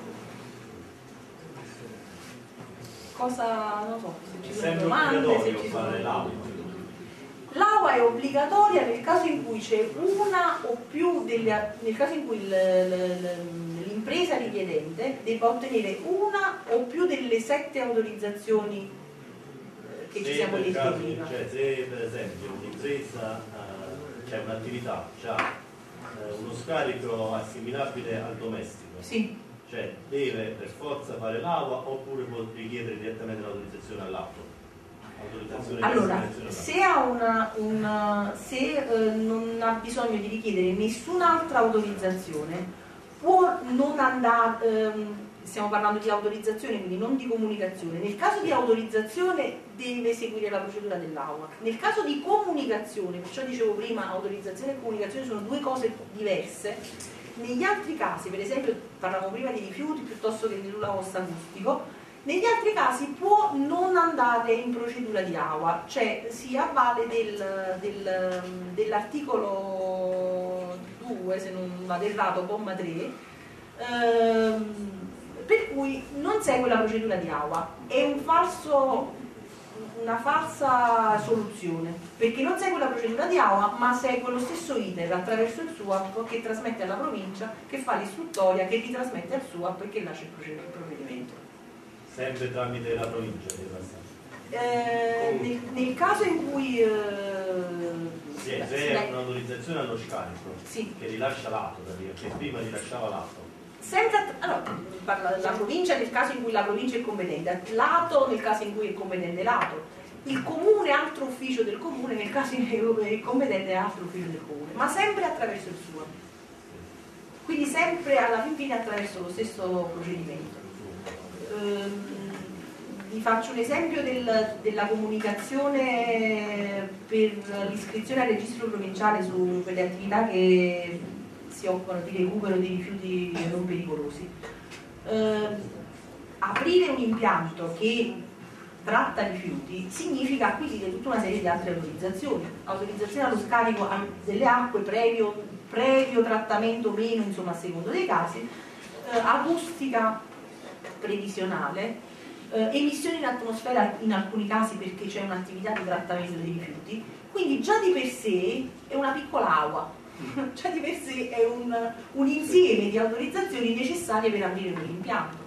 Cosa, non so, se ci sono domande, se ci sono... L'AUA è obbligatoria nel caso in cui c'è una o più nel caso in cui l'impresa richiedente debba ottenere una o più delle 7 autorizzazioni che ci siamo detti prima. Cioè, se per esempio un'impresa c'è un'attività, ha uno scarico assimilabile al domestico, sì, cioè deve per forza fare l'AUA oppure può richiedere direttamente l'autorizzazione all'atto? Allora, se non ha bisogno di richiedere nessun'altra autorizzazione, può non andare, stiamo parlando di autorizzazione, quindi non di comunicazione. Nel caso di autorizzazione deve seguire la procedura dell'AUA. Nel caso di comunicazione, perciò dicevo prima, autorizzazione e comunicazione sono due cose diverse. Negli altri casi, per esempio, parlavamo prima di rifiuti piuttosto che di nulla osta acustico, negli altri casi può non andare in procedura di AUA, cioè si avvale dell'articolo 2, se non vado errato, comma 3, per cui non segue la procedura di AUA. È una falsa soluzione, perché non segue la procedura di AUA, ma segue lo stesso iter attraverso il SUAP che trasmette alla provincia, che fa l'istruttoria, che ritrasmette al SUAP e che lascia il provvedimento. Sempre tramite la provincia dei passaggi. Nel caso in cui se è un'autorizzazione allo scarico, sì, che rilascia l'atto, che prima rilasciava l'atto. Allora, parla della provincia nel caso in cui la provincia è competente, l'ATO nel caso in cui è competente l'ATO, il comune altro ufficio del comune nel caso in cui è competente altro ufficio del comune, ma sempre attraverso il suo. Quindi sempre alla fine attraverso lo stesso procedimento. Vi faccio un esempio della comunicazione per l'iscrizione al registro provinciale per le attività che si occupano di recupero dei rifiuti non pericolosi. Aprire un impianto che tratta rifiuti significa acquisire tutta una serie di altre autorizzazioni allo scarico delle acque previo trattamento meno, insomma a secondo dei casi, acustica previsionale, emissioni in atmosfera in alcuni casi perché c'è un'attività di trattamento dei rifiuti, quindi già di per sé è una piccola AUA, già di per sé è un insieme di autorizzazioni necessarie per aprire quell'impianto.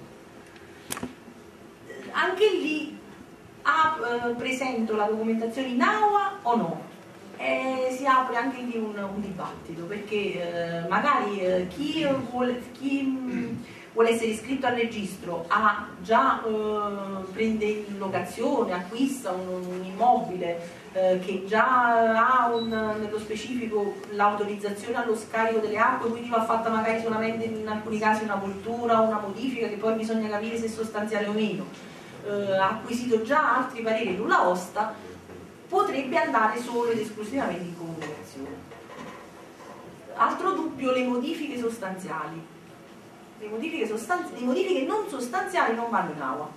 Anche lì presento la documentazione in AUA o no? Si apre anche lì un dibattito, perché magari chi vuole essere iscritto al registro prende in locazione, acquista un immobile che già ha nello specifico l'autorizzazione allo scarico delle acque, quindi va fatta magari solamente in alcuni casi una voltura o una modifica che poi bisogna capire se è sostanziale o meno, ha acquisito già altri pareri nulla osta, potrebbe andare solo ed esclusivamente in comunicazione. Altro dubbio, le modifiche sostanziali. Le modifiche non sostanziali non vanno in AUA.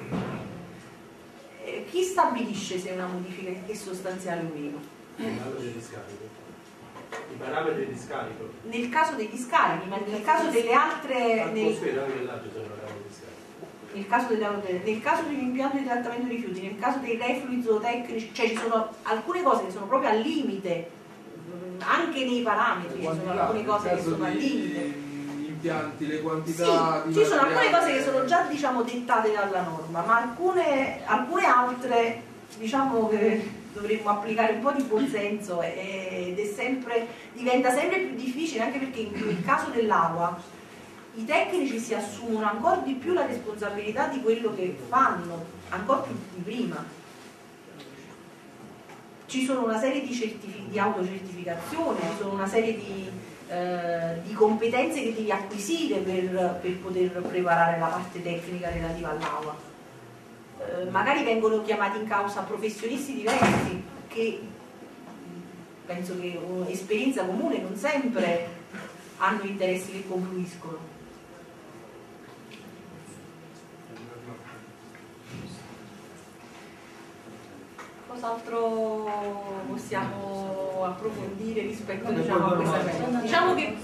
Chi stabilisce se una modifica è sostanziale o meno? I parametri di scarico. Nel caso degli scarichi, ma nel caso delle altre. Nel caso degli impianti di trattamento dei rifiuti, nel caso dei reflui zootecnici, cioè ci sono alcune cose che sono proprio al limite, anche nei parametri, ci sono alcune cose che sono al limite. Impianti, le quantità sì, ci sono alcune cose che sono già dettate dalla norma, ma alcune altre diciamo che dovremmo applicare un po' di buonsenso ed diventa sempre più difficile, anche perché nel caso dell'AUA i tecnici si assumono ancora di più la responsabilità di quello che fanno, ancora più di prima. Ci sono una serie di autocertificazioni, ci sono una serie di competenze che devi acquisire per poter preparare la parte tecnica relativa all'AUA. Magari vengono chiamati in causa professionisti diversi che penso che esperienza comune non sempre hanno interessi che confluiscono. Cos'altro possiamo approfondire rispetto a questa cosa? Diciamo che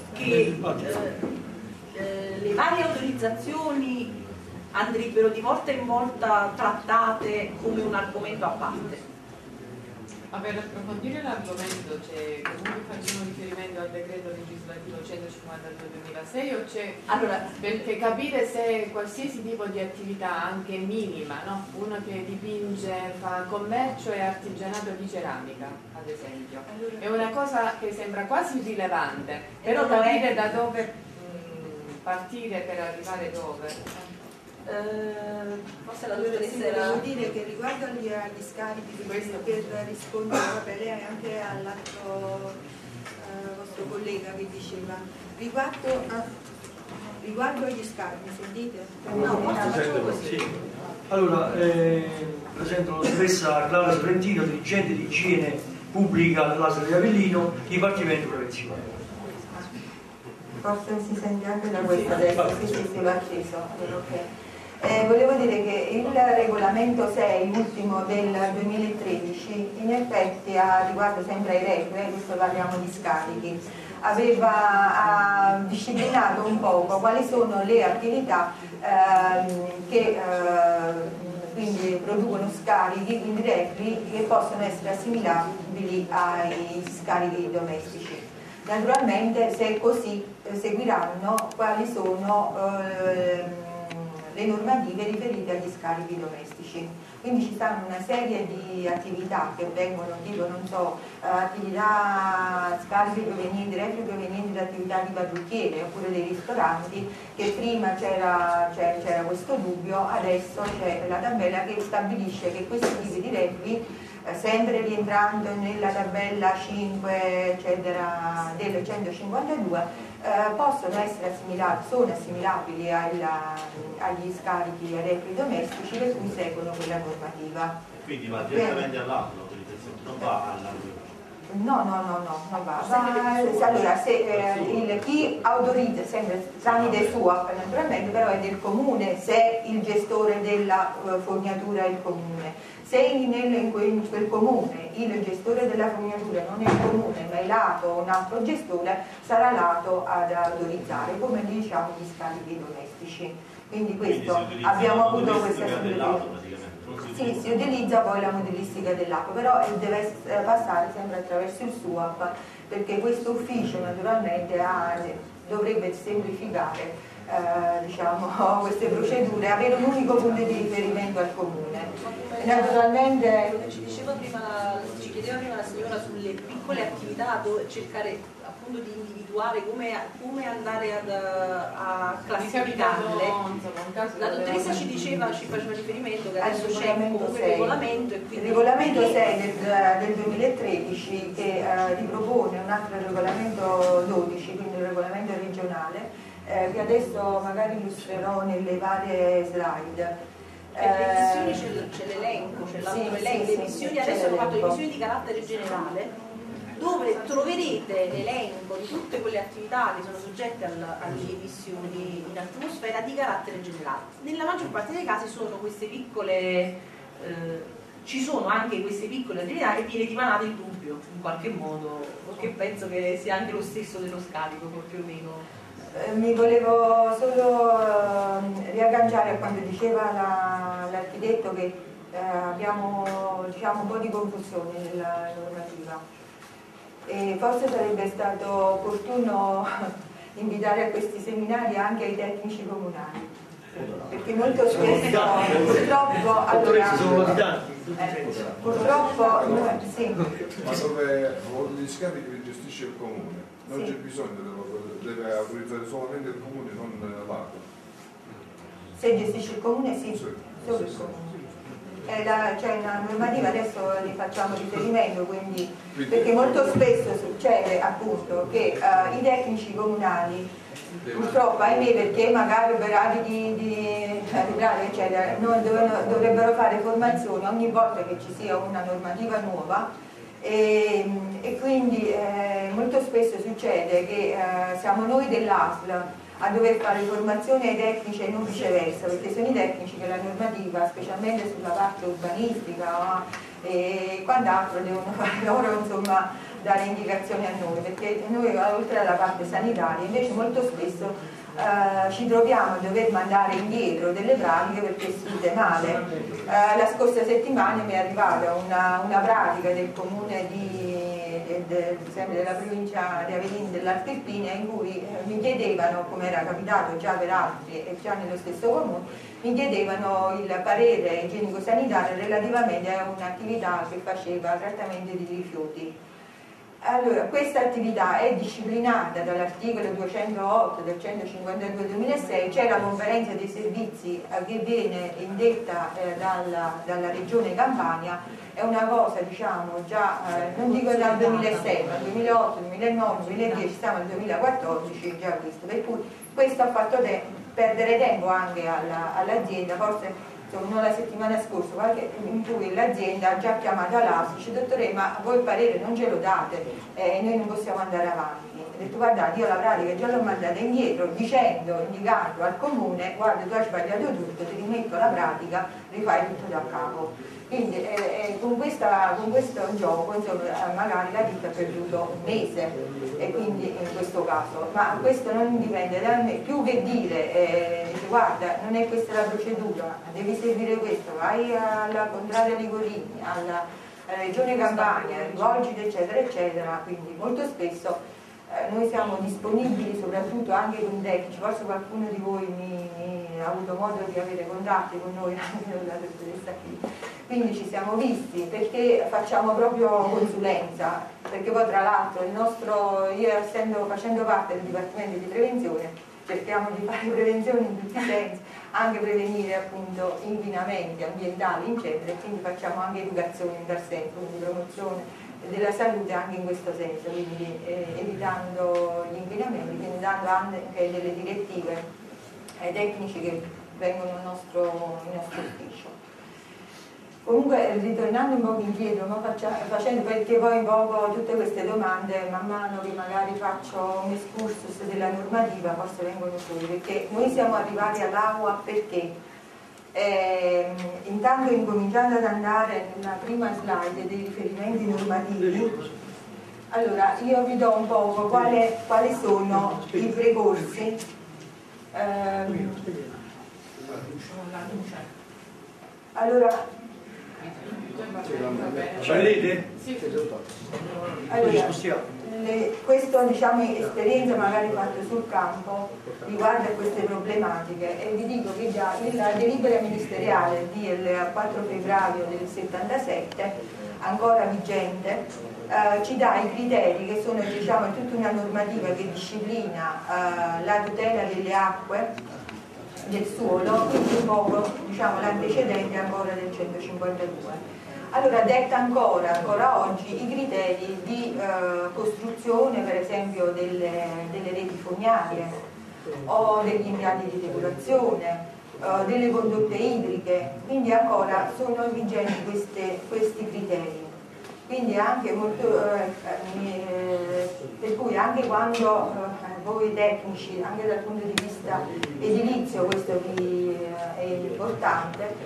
le varie autorizzazioni andrebbero di volta in volta trattate come un argomento a parte. Ma per approfondire l'argomento comunque facciamo riferimento al decreto legislativo 152/2006 o c'è perché capire se qualsiasi tipo di attività, anche minima, no? Uno che dipinge, fa commercio e artigianato di ceramica, ad esempio, è una cosa che sembra quasi irrilevante, però capire da dove partire per arrivare dove. Forse la dottoressa devo dire che riguardo agli scarichi di questo, per rispondere anche all'altro vostro collega che diceva riguardo riguardo agli scavi, mi sentite? No, forse facciamo così. Sì. Allora, presento la dottoressa Claudia Sorrentino, dirigente di igiene pubblica dell'ASL di Avellino, Dipartimento Prevenzione. Forse si sente anche da questa adesso, sì, va acceso. Okay. Volevo dire che il regolamento 6, ultimo del 2013, in effetti riguardo sempre ai reflui, adesso parliamo di scarichi, aveva disciplinato un poco quali sono le attività che quindi producono scarichi, quindi reflui che possono essere assimilabili ai scarichi domestici. Naturalmente, se così, seguiranno quali sono le normative riferite agli scarichi domestici. Quindi ci stanno una serie di attività che vengono, tipo, non so, attività, scarichi provenienti, reflui provenienti da attività di parrucchiere oppure dei ristoranti, che prima c'era questo dubbio, adesso c'è la tabella che stabilisce che questi tipi di reflui, sempre rientrando nella tabella 5 eccetera del 152, possono essere assimilati, sono assimilabili agli scarichi ai reflui domestici, per cui seguono quella normativa. Quindi va direttamente all'atto l'autorizzazione, non va all'autorizzazione. No, non va. Allora, chi autorizza, sempre tramite SUAP naturalmente, però è del comune, se il gestore della fognatura è il comune. Se in quel comune il gestore della fognatura non è il comune ma è lato un altro gestore, sarà lato ad autorizzare, come diciamo gli scarichi domestici. Quindi questo abbiamo avuto questa situazione. Sì, si utilizza poi la modellistica dell'acqua, però deve passare sempre attraverso il SUAP, perché questo ufficio naturalmente dovrebbe semplificare diciamo, queste procedure, avere un unico punto di riferimento al comune. Naturalmente ci chiedeva prima la signora sulle piccole attività, dove cercare appunto di individuare come andare a classificarle. La dottoressa ci faceva riferimento che adesso c'è comunque il regolamento, e quindi il regolamento 6 del 2013 che ripropone un altro regolamento 12, quindi il regolamento regionale, che adesso magari illustrerò nelle varie slide. Le emissioni c'è l'elenco, c'è l'altro elenco. Le emissioni adesso hanno fatto le emissioni di carattere generale, dove troverete l'elenco di tutte quelle attività che sono soggette alle emissioni in atmosfera di carattere generale. Nella maggior parte dei casi sono queste piccole, ci sono anche queste piccole attività che viene dipanate il dubbio in qualche modo, perché penso che sia anche lo stesso dello scarico, più o meno. Mi volevo solo riagganciare a quanto diceva l'architetto, che abbiamo, diciamo, un po' di confusione nella normativa e forse sarebbe stato opportuno invitare a questi seminari anche i tecnici comunali, perché molto spesso purtroppo sì. Ma dove gli scarichi li gestisce il comune, non c'è bisogno, deve autorizzare solamente il comune, non l'ARPA. Se gestisce il comune, sì, solo il comune. C'è una normativa, adesso li facciamo riferimento, quindi, perché molto spesso succede appunto che i tecnici comunali, purtroppo ahimè, perché magari operati di eccetera, dovrebbero fare formazione ogni volta che ci sia una normativa nuova, e quindi molto spesso succede che siamo noi dell'ASL a dover fare formazione ai tecnici e non viceversa, perché sono i tecnici che la normativa, specialmente sulla parte urbanistica e quant'altro, devono fare loro, insomma, dare indicazioni a noi, perché noi oltre alla parte sanitaria invece molto spesso ci troviamo a dover mandare indietro delle pratiche perché scritte male. La scorsa settimana mi è arrivata una pratica del comune sempre della provincia di Avellino dell'Alta Irpinia, in cui mi chiedevano, come era capitato già per altri e già nello stesso comune, mi chiedevano il parere igienico-sanitario relativamente a un'attività che faceva trattamento di rifiuti. Allora, questa attività è disciplinata dall'articolo 208 del 152/2006, c'è la conferenza dei servizi che viene indetta dalla Regione Campania, è una cosa, diciamo, già, non dico dal 2006, ma 2008, 2009, 2010, siamo al 2014, già visto, per cui Questo ha fatto perdere tempo anche all'azienda, forse non la settimana scorsa, in cui l'azienda ha già chiamato l'ASI, dice dottore ma voi il parere non ce lo date, noi non possiamo andare avanti. Ho detto guardate, io la pratica già l'ho mandata indietro indicando al comune guarda tu hai sbagliato tutto, ti rimetto la pratica, rifai tutto da capo. Quindi con questo gioco insomma, magari la ditta ha perduto un mese e quindi in questo caso, ma questo non dipende da me, più che dire guarda non è questa la procedura, devi seguire questo, vai alla contraria di Gorini, alla Regione Campania, rivolgiti eccetera eccetera, quindi molto spesso noi siamo disponibili soprattutto anche con i tecnici, forse qualcuno di voi ha avuto modo di avere contatti con noi anche con la dottoressa qui, quindi ci siamo visti perché facciamo proprio consulenza, perché poi tra l'altro io facendo parte del Dipartimento di Prevenzione cerchiamo di fare prevenzione in tutti i sensi, anche prevenire appunto inquinamenti ambientali, eccetera, e quindi facciamo anche educazione in tal senso, quindi promozione della salute anche in questo senso, quindi evitando gli inquinamenti, quindi dando anche delle direttive ai tecnici che vengono in nostro ufficio. Comunque ritornando un po' indietro, facendo perché poi un po' tutte queste domande man mano che magari faccio un excursus della normativa forse vengono fuori, perché noi siamo arrivati all'AUA perché intanto incominciando ad andare nella prima slide dei riferimenti normativi, allora io vi do un po' quali sono i precorsi allora vedete? Allora, questa diciamo, esperienza magari fatta sul campo riguarda queste problematiche e vi dico che già la delibera ministeriale del 4 febbraio del 77 ancora vigente ci dà i criteri che sono diciamo, tutta una normativa che disciplina la tutela delle acque, del suolo, quindi un po' diciamo, l'antecedente ancora del 152. Allora detta ancora oggi i criteri di costruzione per esempio delle reti fognarie o degli impianti di depurazione, delle condotte idriche, quindi ancora sono vigenti questi criteri. Quindi anche molto, per cui anche quando voi tecnici, anche dal punto di vista edilizio, questo è importante,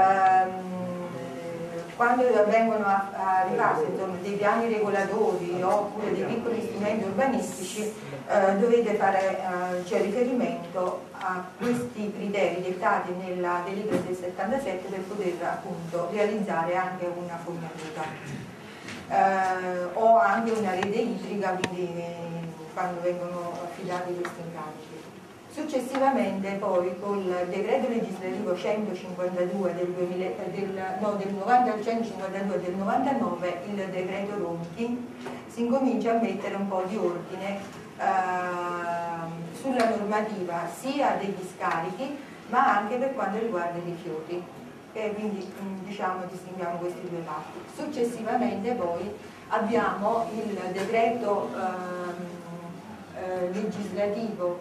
quando vengono a rifarsi dei piani regolatori oppure dei piccoli strumenti urbanistici dovete fare riferimento a questi criteri dettati nella delibera del 77 per poter appunto realizzare anche una fognatura. O anche una rete idrica, quindi quando vengono affidati questi incarichi. Successivamente poi col decreto legislativo 152 del 99, il decreto Ronchi, si incomincia a mettere un po' di ordine sulla normativa sia degli scarichi ma anche per quanto riguarda i rifiuti. E quindi diciamo distinguiamo questi due parti. Successivamente poi abbiamo il decreto legislativo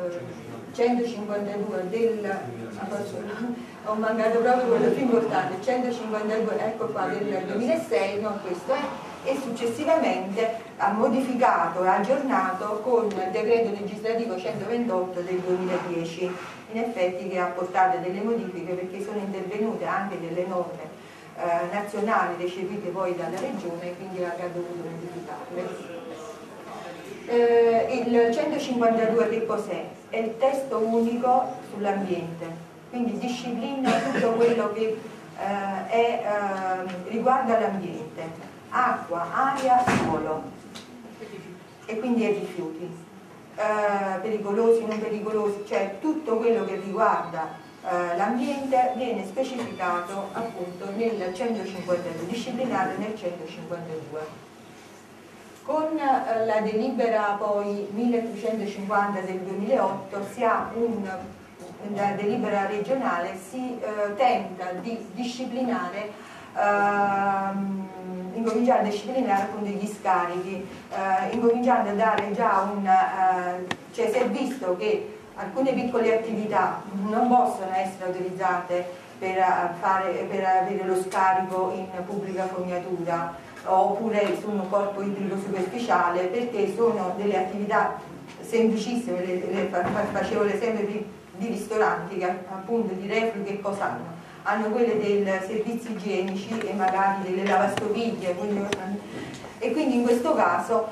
152 del ho mancato proprio quello più importante, 152 ecco qua del 2006, non questo e successivamente ha modificato e aggiornato con il decreto legislativo 128 del 2010, in effetti che ha portato delle modifiche perché sono intervenute anche delle norme nazionali recepite poi dalla regione e quindi ha dovuto modificarle. Il 152 che cos'è? È il testo unico sull'ambiente, quindi disciplina tutto quello che riguarda l'ambiente. Acqua, aria, suolo e quindi ai rifiuti pericolosi, non pericolosi, cioè tutto quello che riguarda l'ambiente viene specificato appunto nel 152, disciplinato nel 152. Con la delibera poi 1350 del 2008 si ha una delibera regionale, si tenta di disciplinare incominciare a disciplinare appunto gli scarichi, incominciando a dare già cioè si è visto che alcune piccole attività non possono essere autorizzate per avere lo scarico in pubblica fognatura oppure su un corpo idrico superficiale, perché sono delle attività semplicissime. Facevo l'esempio di ristoranti che appunto di reflui che cosa hanno? Hanno quelle dei servizi igienici e magari delle lavastoviglie, e quindi in questo caso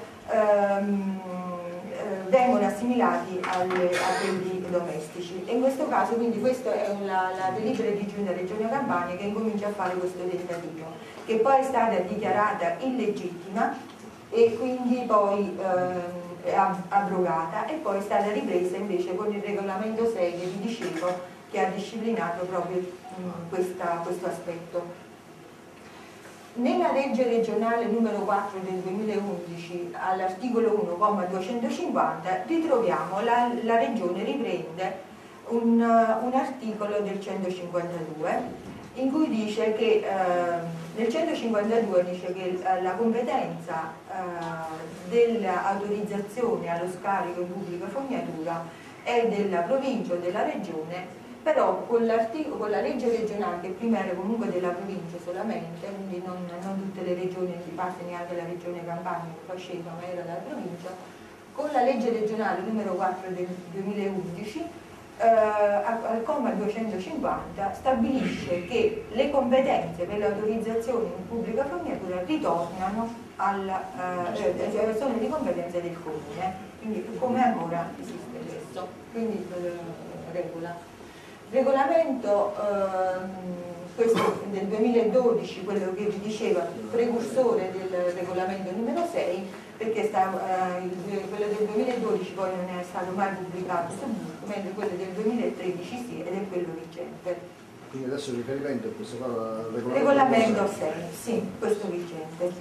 vengono assimilati a quelli domestici, e in questo caso quindi questa è la delibera di giunta Regione Campania che incomincia a fare questo tentativo, che poi è stata dichiarata illegittima e quindi poi abrogata, e poi è stata ripresa invece con il regolamento 6 che vi dicevo, che ha disciplinato proprio questo aspetto. Nella legge regionale numero 4 del 2011, all'articolo 1,250, ritroviamo la Regione riprende un articolo del 152 in cui dice che nel 152 dice che la competenza dell'autorizzazione allo scarico in pubblica fognatura è della provincia o della regione, però con la legge regionale, che prima era comunque della provincia solamente, quindi non tutte le regioni, di parte neanche la regione Campania lo faceva, ma era della provincia, con la legge regionale numero 4 del 2011 al comma 250 stabilisce che le competenze per l'autorizzazione in pubblica fognatura ritornano sono di competenze del comune, quindi come ancora esiste adesso, quindi regola. Regolamento questo del 2012, quello che vi diceva, precursore del regolamento numero 6, perché quello del 2012 poi non è stato mai pubblicato sul buco, mentre quello del 2013 sì, ed è quello vigente. Quindi adesso il riferimento è questo qua, regolamento 6, sì, questo vigente.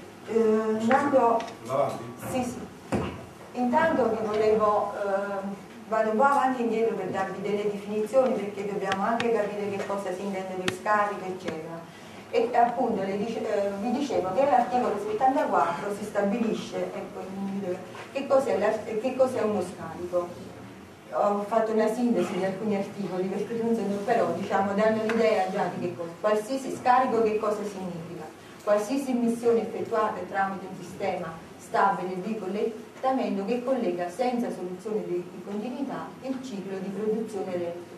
Intanto vi volevo vado un po' avanti e indietro per darvi delle definizioni, perché dobbiamo anche capire che cosa si intende per scarico, eccetera. E appunto vi dicevo che all'articolo 74 si stabilisce che cos'è uno scarico. Ho fatto una sintesi di alcuni articoli, perché non sono, però diciamo danno l'idea già di che cosa. Qualsiasi scarico che cosa significa? Qualsiasi immissione effettuata tramite un sistema stabile di collettamento che collega senza soluzione di continuità il ciclo di produzione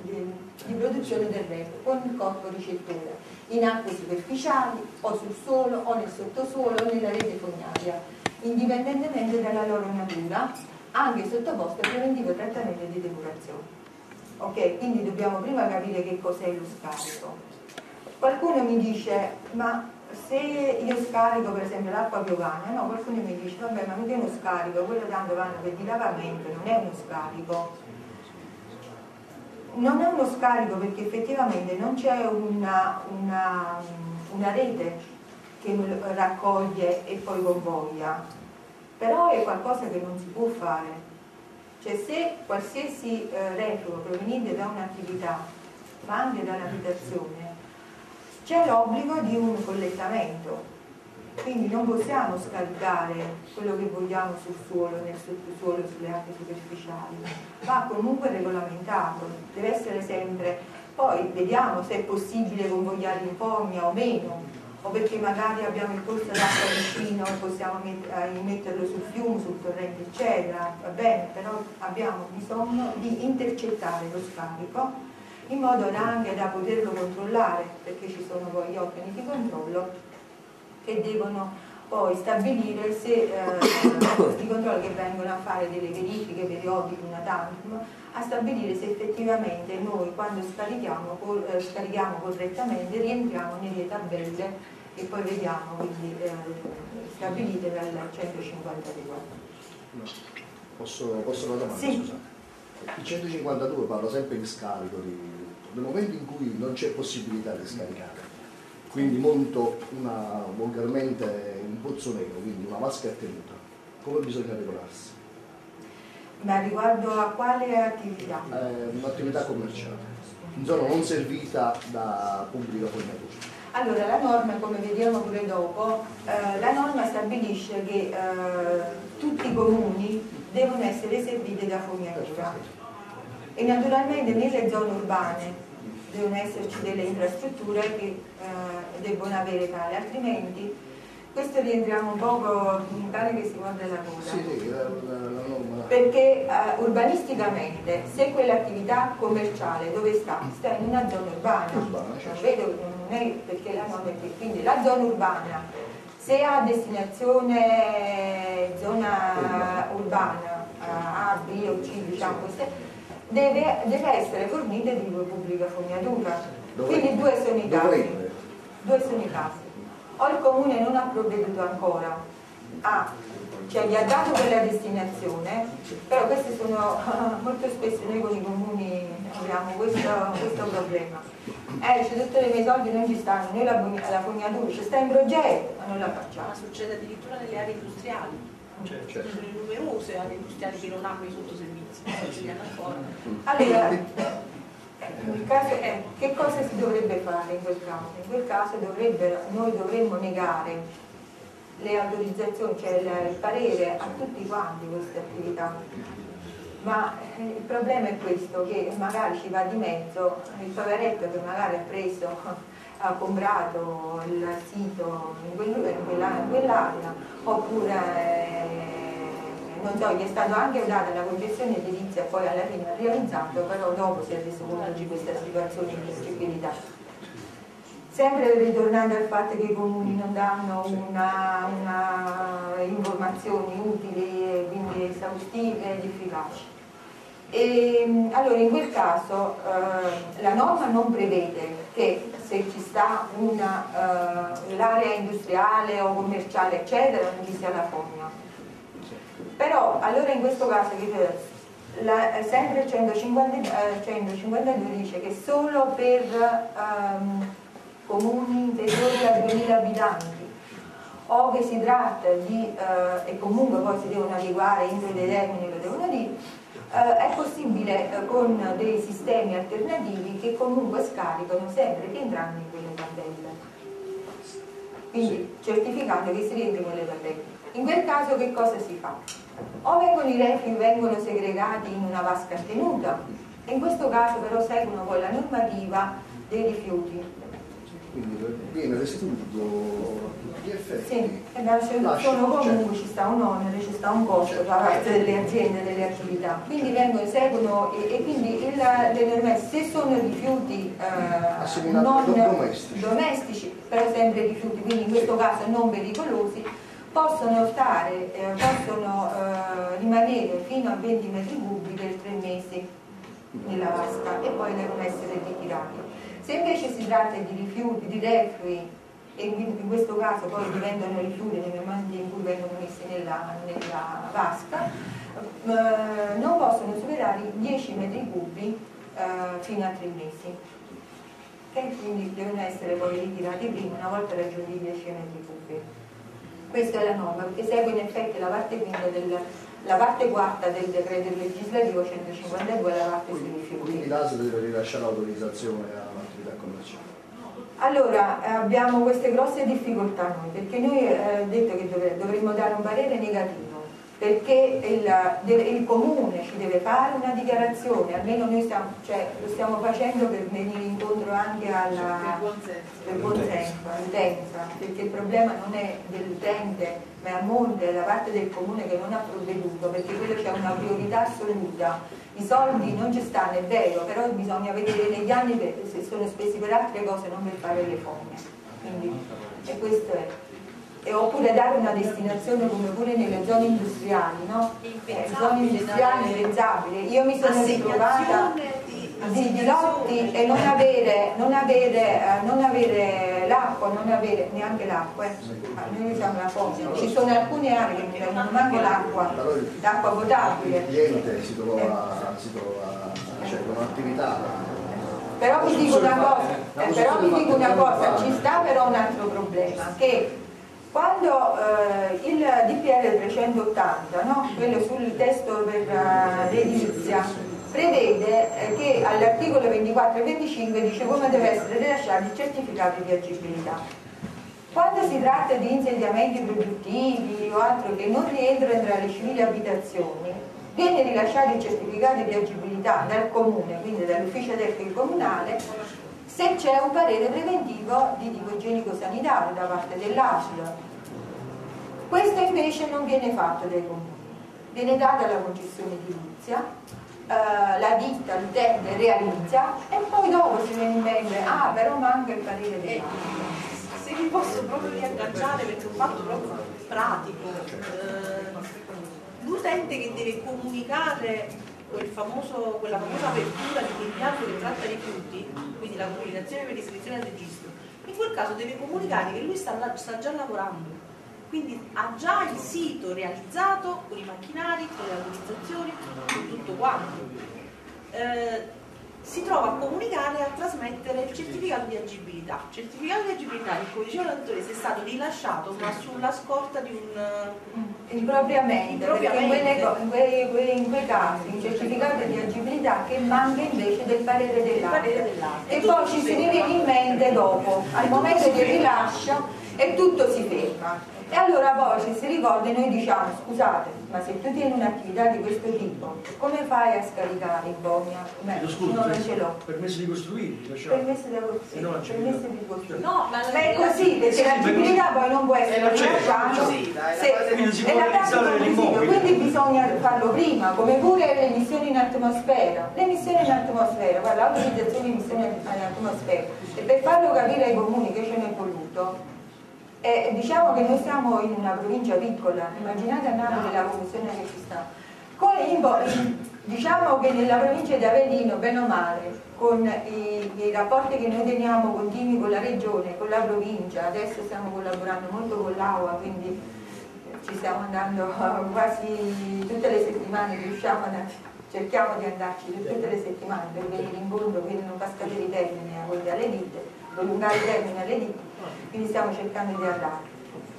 del refluo con il corpo ricettore in acque superficiali o sul suolo o nel sottosuolo o nella rete fognaria, indipendentemente dalla loro natura, anche sottoposte a preventivo trattamento di depurazione. Ok, quindi dobbiamo prima capire che cos'è lo scarico. Qualcuno mi dice, ma se io scarico per esempio l'acqua piovana, no, qualcuno mi dice, vabbè, ma non è uno scarico, quello tanto vanno per dilavamento, non è uno scarico. Non è uno scarico perché effettivamente non c'è una rete che raccoglie e poi convoglia, però è qualcosa che non si può fare. Cioè, se qualsiasi refluo proveniente da un'attività, ma anche dall'abitazione, c'è l'obbligo di un collettamento, quindi non possiamo scaricare quello che vogliamo sul suolo, nel sottosuolo, sulle acque superficiali, va comunque regolamentato, deve essere sempre. Poi vediamo se è possibile convogliare in fogna o meno, o perché magari abbiamo il corso d'acqua vicino e possiamo metterlo sul fiume, sul torrente, eccetera, va bene, però abbiamo bisogno di intercettare lo scarico in modo anche da poterlo controllare, perché ci sono poi gli organi di controllo che devono poi stabilire se questi controlli che vengono a fare delle verifiche periodiche una tantum, a stabilire se effettivamente noi quando scarichiamo correttamente rientriamo nelle tabelle che poi vediamo quindi stabilite dal 152. No. Posso una domanda? Sì. Scusate. Il 152 parla sempre di scarico, nel momento in cui non c'è possibilità di scaricare, quindi monto volgarmente un pozzo nero, quindi una vasca a tenuta, come bisogna regolarsi? Ma riguardo a quale attività? Un'attività commerciale, in zona non servita da pubblica fognatura. Allora, la norma, come vediamo pure dopo, la norma stabilisce che tutti i comuni devono essere serviti da fognatura e naturalmente nelle zone urbane devono esserci delle infrastrutture che debbono avere tale, altrimenti questo rientriamo un poco in un cane che si morde la coda. Sì, la norma. Perché urbanisticamente, se quell'attività commerciale dove sta? Sta in una zona urbana, certo. Vedo, non è perché la norma è qui, quindi la zona urbana, se ha destinazione zona urbana A, B o C, diciamo queste, deve essere fornita di pubblica fognatura. Quindi due sono i casi. O il comune non ha provveduto ancora cioè gli ha dato quella destinazione, però questi sono molto spesso noi con i comuni abbiamo questo problema. Tutti i miei soldi non ci stanno, noi la fognatura ci sta in progetto, ma non la facciamo. Ma succede addirittura nelle aree industriali. Certo. Sono numerose aree industriali che non hanno i sottoservizi, ce li hanno ancora. Allora, nel caso, che cosa si dovrebbe fare in quel caso? In quel caso noi dovremmo negare le autorizzazioni, cioè il parere a tutti quanti queste attività. Ma il problema è questo, che magari ci va di mezzo il poveretto che magari ha comprato il sito in quell'area, oppure non so, gli è stato anche data la concessione edilizia e poi alla fine ha realizzato, però dopo si è reso conto di questa situazione di inagibilità. Sempre ritornando al fatto che i comuni non danno una informazioni utili, quindi esaustive ed efficaci. Allora in quel caso la norma non prevede che se ci sta l'area industriale o commerciale eccetera non ci sia la fogna. Però allora in questo caso sempre il 152 dice che solo per comuni inferiori a 2000 abitanti o che si tratta di e comunque poi si devono adeguare entro dei termini che devono dire, è possibile con dei sistemi alternativi che comunque scaricano sempre rientrando in quelle tabelle, quindi certificando che si rientra in quelle tabelle. In quel caso che cosa si fa? O i reflui vengono segregati in una vasca tenuta, e in questo caso però seguono poi la normativa dei rifiuti. Quindi viene restituito gli effetti. Sì, sono comunque ci sta un onere, ci sta un costo da parte delle aziende, delle attività. Quindi seguono e quindi le norme, se sono rifiuti non domestici, però sempre rifiuti, quindi in questo caso non pericolosi, possono rimanere fino a 20 metri cubi per 3 mesi nella vasca e poi devono essere ritirati. Se invece si tratta di rifiuti, di reflui, e in questo caso poi diventano rifiuti nel momento in cui vengono messi nella vasca, non possono superare i 10 metri cubi fino a 3 mesi, che quindi devono essere poi ritirati prima una volta raggiunti i 10 metri cubi. Questa è la norma, perché segue in effetti la parte quarta del decreto legislativo 152, la parte sui rifiuti. Quindi l'ASL deve rilasciare l'autorizzazione all'attività commerciale. Allora, abbiamo queste grosse difficoltà noi, perché noi detto che dovremmo dare un parere negativo, perché il comune ci deve fare una dichiarazione, almeno noi lo stiamo facendo per venire incontro anche per buonsenso, all'utenza, perché il problema non è dell'utente, ma è a monte da parte del comune che non ha provveduto, perché quello c'è una priorità assoluta. I soldi non ci stanno, è vero, però bisogna vedere negli anni se sono spesi per altre cose, non per fare le fogne. Quindi, e questo è. Oppure dare una destinazione come pure nelle zone industriali, no? Zone industriali impensabili. Io mi sono ritrovata di lotti e non avere l'acqua, non avere neanche l'acqua. Noi siamo la fogna. Ci sono alcune aree che non hanno neanche l'acqua potabile. Il cliente si trova cioè, con un'attività. Però vi dico una cosa, ci sta però un altro problema, che quando il DPR 380, no? Quello sul testo per l'edilizia, prevede che all'articolo 24 e 25 dice come deve essere rilasciato il certificato di agibilità. Quando si tratta di insediamenti produttivi o altro che non rientrano tra le civili abitazioni, viene rilasciato il certificato di agibilità agibilità dal comune, quindi dall'ufficio tecnico comunale, se c'è un parere preventivo di tipo igienico-sanitario da parte dell'ASL. Questo invece non viene fatto dai comuni, viene data la concessione edilizia, la ditta, l'utente realizza e poi dopo si viene in mente, ah però manca il parere dell'ASL. Se mi posso proprio riagganciare, perché è un fatto proprio pratico, l'utente che deve comunicare quella famosa apertura di quell'impianto che tratta rifiuti, quindi la comunicazione per l'iscrizione al registro, in quel caso deve comunicare che lui sta già lavorando, quindi ha già il sito realizzato con i macchinari, con le autorizzazioni, con tutto quanto. Si trova a comunicare e a trasmettere il certificato di agibilità. Il certificato di agibilità, come diceva la dottoressa, è stato rilasciato ma sulla scorta di un... Impropriamente, perché in quei casi il certificato di agibilità che manca invece del parere dell'ASL e poi ci si viene in mente dopo, al momento del rilascio, e tutto si ferma. E allora poi ci si ricorda e noi diciamo, scusate, ma se tu tieni un'attività di questo tipo, come fai a scaricare in Bonia? Non ce l'ho. Permesso di costruire, permesso di costruire. No, ma è così, perché l'attività poi non può essere rilasciata e la data quindi bisogna farlo prima, come pure le emissioni in atmosfera. Le emissioni in atmosfera, l'autorizzazione di emissioni in atmosfera, e per farlo capire ai comuni che ce n'è voluto. Diciamo che noi siamo in una provincia piccola, immaginate a Napoli la confusione che ci sta. Diciamo che nella provincia di Avellino, bene o male, con i rapporti che noi teniamo continui con la regione, con la provincia, adesso stiamo collaborando molto con l'AUA, quindi ci stiamo andando quasi tutte le settimane, cerchiamo di andarci tutte le settimane per venire incontro, quindi non fa scadere i termini alle ditte, prolungare i termini alle ditte, quindi stiamo cercando di andare.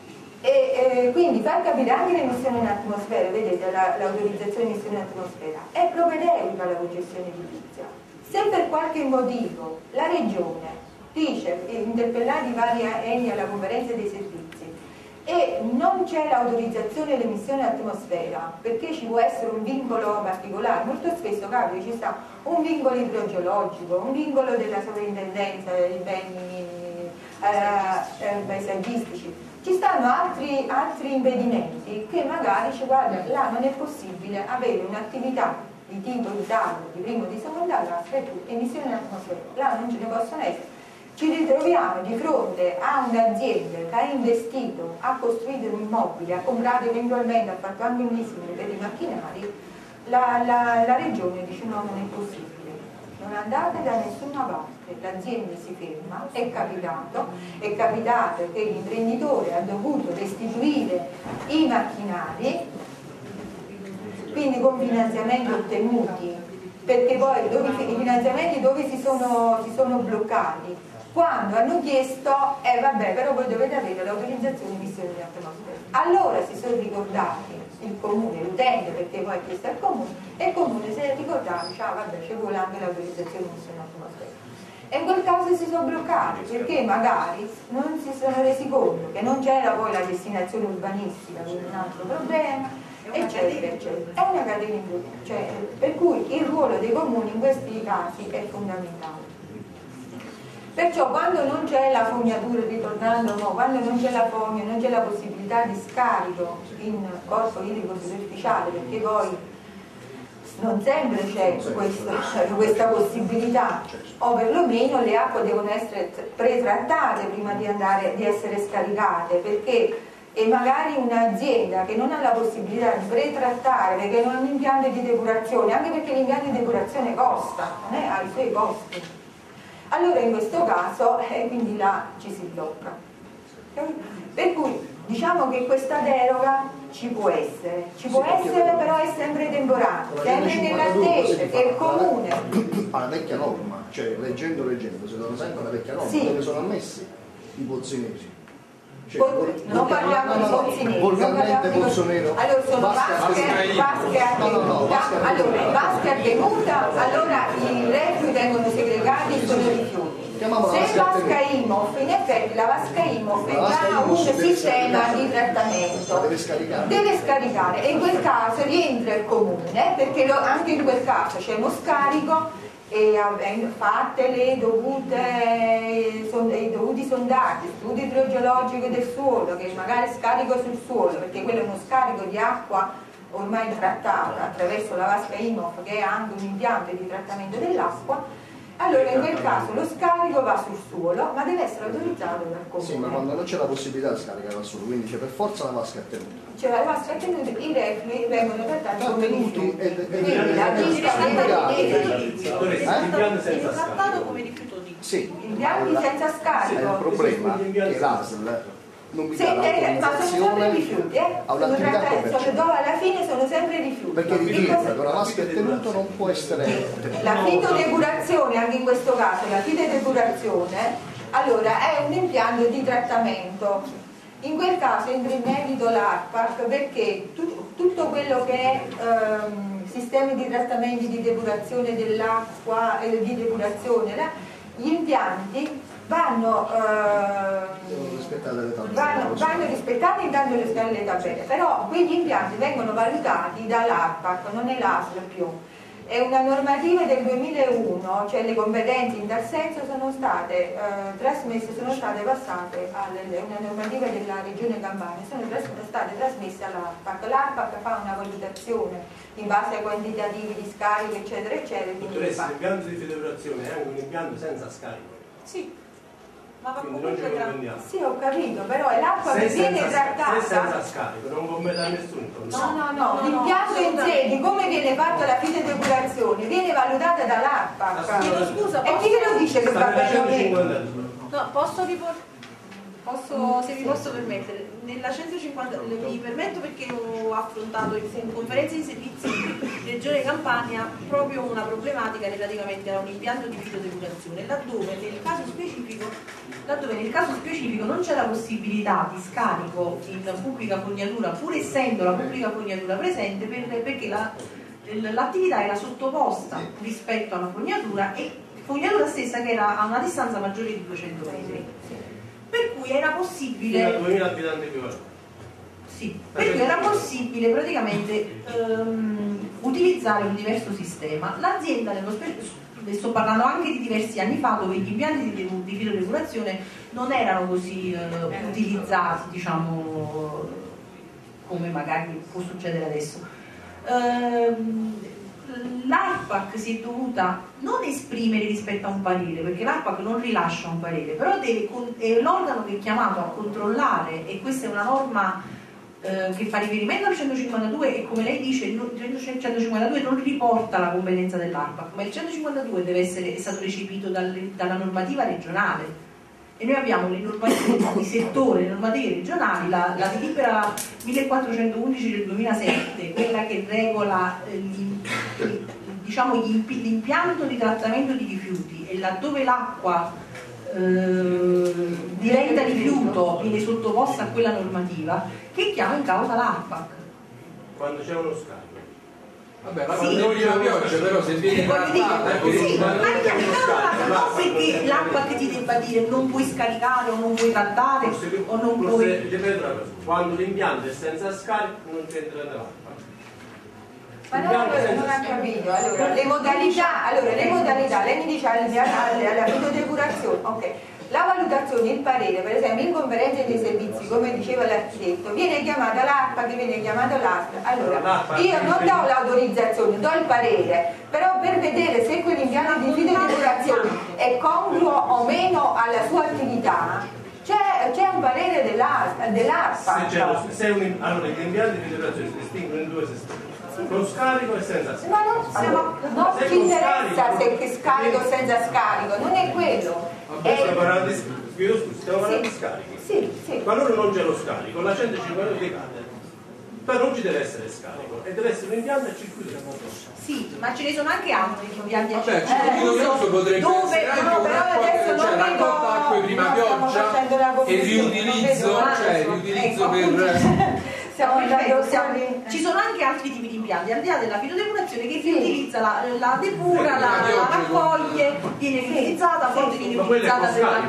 E quindi far capire anche le emissioni in atmosfera, vedete l'autorizzazione di emissioni in atmosfera è propedeutica alla concessione edilizia. Se per qualche motivo la regione dice, interpellati i vari enti alla conferenza dei servizi, e non c'è l'autorizzazione all'emissione in atmosfera perché ci può essere un vincolo particolare, molto spesso capita, ci sta un vincolo idrogeologico, un vincolo della sovrintendenza dei beni paesaggistici, ci stanno altri impedimenti che magari ci guarda, là non è possibile avere un'attività di tipo di tavolo, di primo, di seconda classe, emissioni in atmosfera, là non ce ne possono essere. Ci ritroviamo di fronte a un'azienda che ha investito, ha costruito un immobile, ha comprato eventualmente, ha fatto anche un leasing per i macchinari, la regione dice no, non è possibile, non andate da nessuna parte, l'azienda si ferma, è capitato che l'imprenditore ha dovuto restituire i macchinari, quindi con finanziamenti ottenuti, perché poi i finanziamenti dove si sono bloccati? Quando hanno chiesto, vabbè, però voi dovete avere l'autorizzazione di emissione in atmosfera. Allora si sono ricordati il comune, l'utente, perché poi ha chiesto al comune, e il comune si è ricordato, vabbè, ci vuole anche l'autorizzazione di emissione in atmosfera. E in quel caso si sono bloccati, perché magari non si sono resi conto che non c'era poi la destinazione urbanistica, quindi un altro problema, eccetera, eccetera. È una catena in più, per cui il ruolo dei comuni in questi casi è fondamentale. Perciò quando non c'è la fognatura, ritornando, quando non c'è la fogna, non c'è la possibilità di scarico in corpo idrico superficiale, perché poi non sempre c'è questa possibilità, o perlomeno le acque devono essere pretrattate prima di essere scaricate, perché e magari un'azienda che non ha la possibilità di pretrattare perché non ha un impianto di depurazione, anche perché l'impianto di depurazione costa, ha i suoi costi. Allora in questo caso quindi là ci si blocca. Per cui diciamo che questa deroga ci può essere però è sempre temporanea, sempre nell'attesa che il comune alla vecchia norma, cioè leggendo si dona sempre la vecchia norma, sì, dove sono ammessi i pozzinesi. Non parliamo di pozzi neri, volgarmente pozzo nero. Allora sono vasche a tenuta, allora i reflui vengono segregati e sono rifiuti. Se vasca IMOF, in effetti la vasca IMOF è già un sistema di trattamento, deve scaricare, e in quel caso rientra il comune, perché anche in quel caso c'è uno scarico e fatte i dovuti sondaggi, studi idrogeologici del suolo, che magari scarico sul suolo, perché quello è uno scarico di acqua ormai trattata attraverso la vasca IMOF, che è anche un impianto di trattamento dell'acqua. Allora in quel caso lo scarico va sul suolo, ma deve essere autorizzato dal comune. Sì, ma quando non c'è la possibilità di scaricare al suolo, quindi c'è per forza la vasca a tenuta. Cioè la vasca a tenuta, i reflui vengono trattati come rifiuti. Viene trattato come rifiuto di sì. Impianti senza scarico. Il problema è che l'ASL non mi dà ma sono sempre l'autorizzazione rifiuti, a un'attività commerciale. Alla fine sono sempre rifiuti. Perché richiede che una vasca a tenuta non può essere... La fitodepurazione, anche in questo caso, la fitodepurazione, allora è un impianto di trattamento. In quel caso entra in merito l'ARPAC, perché tutto quello che è sistemi di trattamenti di depurazione dell'acqua e di depurazione, gli impianti vanno rispettati intanto le tabelle, però quegli impianti vengono valutati dall'ARPAC, non è l'ASL più. È una normativa del 2001, cioè le competenze in tal senso sono state passate è una normativa della Regione Campania, sono state trasmesse all'ARPAC. L'ARPAC fa una valutazione in base ai quantitativi di scarico, eccetera, eccetera. L'impianto di fiderazione è anche un impianto senza scarico. Sì. Ma sì, ho capito, però è l'acqua che viene trattata. Se senza scarico, non compete a nessuno. No, l'impianto in sé di come viene fatta la fitodepurazione viene valutata dall'ARPAC. Chiedo scusa, e chi ve lo dice che va bene? No, se mi posso permettere, nella 150 mi permetto perché ho affrontato in conferenza di servizi in Regione Campania proprio una problematica relativamente a un impianto di fitodepurazione, laddove nel caso specifico non c'è la possibilità di scarico in pubblica fognatura, pur essendo la pubblica fognatura presente, perché l'attività era sottoposta rispetto alla fognatura, e fognatura stessa che era a una distanza maggiore di 200 metri. Per cui era possibile. Fino a 2000 abitanti equivalenti. Sì, per cui era possibile praticamente utilizzare un diverso sistema. L'azienda, sto parlando anche di diversi anni fa, dove gli impianti di fitodepurazione non erano così utilizzati, diciamo, come magari può succedere adesso. L'ARPAC si è dovuta non esprimere rispetto a un parere, perché l'ARPAC non rilascia un parere, però è l'organo che è chiamato a controllare, e questa è una norma che fa riferimento al 152, e come lei dice il 152 non riporta la competenza dell'ARPAC, ma il 152 è stato recepito dalla normativa regionale, e noi abbiamo le normative di settore, le normative regionali, la delibera 1411 del 2007, quella che regola l'impianto di trattamento di rifiuti, e laddove l'acqua diventa rifiuto viene sottoposta a quella normativa, che chiama in causa l'ARPAC. Quando c'è uno scarico. Vabbè, ma quando non c'è la pioggia, però se viene trattata non perché l'acqua che ti debba dire non puoi scaricare o non puoi trattare o non puoi. Quando l'impianto è senza scarico non c'entra nell'acqua. Ma non ha capito. Allora, le modalità, lei mi dice alla fitodepurazione, ok. La valutazione, il parere, per esempio in conferenza dei servizi, come diceva l'architetto, viene chiamata l'ARPA, che viene chiamato l'ASL. Allora, io non do l'autorizzazione, do il parere, però per vedere se quell'impianto di fitodepurazione è congruo o meno alla sua attività, c'è un parere dell'ARPA. Allora, gli impianti di fitodepurazione si distinguono in due sistemi. Con scarico e senza scarico. Ma non ci interessa se che scarico o senza scarico, non è quello. Stiamo parlando di scarichi. Sì. Qualora non c'è lo scarico, la 150 decade. Però non ci deve essere scarico, e deve essere un impianto a circuito chiuso. Sì, ma ce ne sono anche altri impianti a circuito chiuso, potrebbe essere anche un rapporto, cioè raccolta acque prima pioggia e riutilizzo, per Ci sono anche altri tipi di impianti, al di là della fitodepurazione, che si utilizza la depura, la raccoglie, viene riutilizzata, a volte viene utilizzata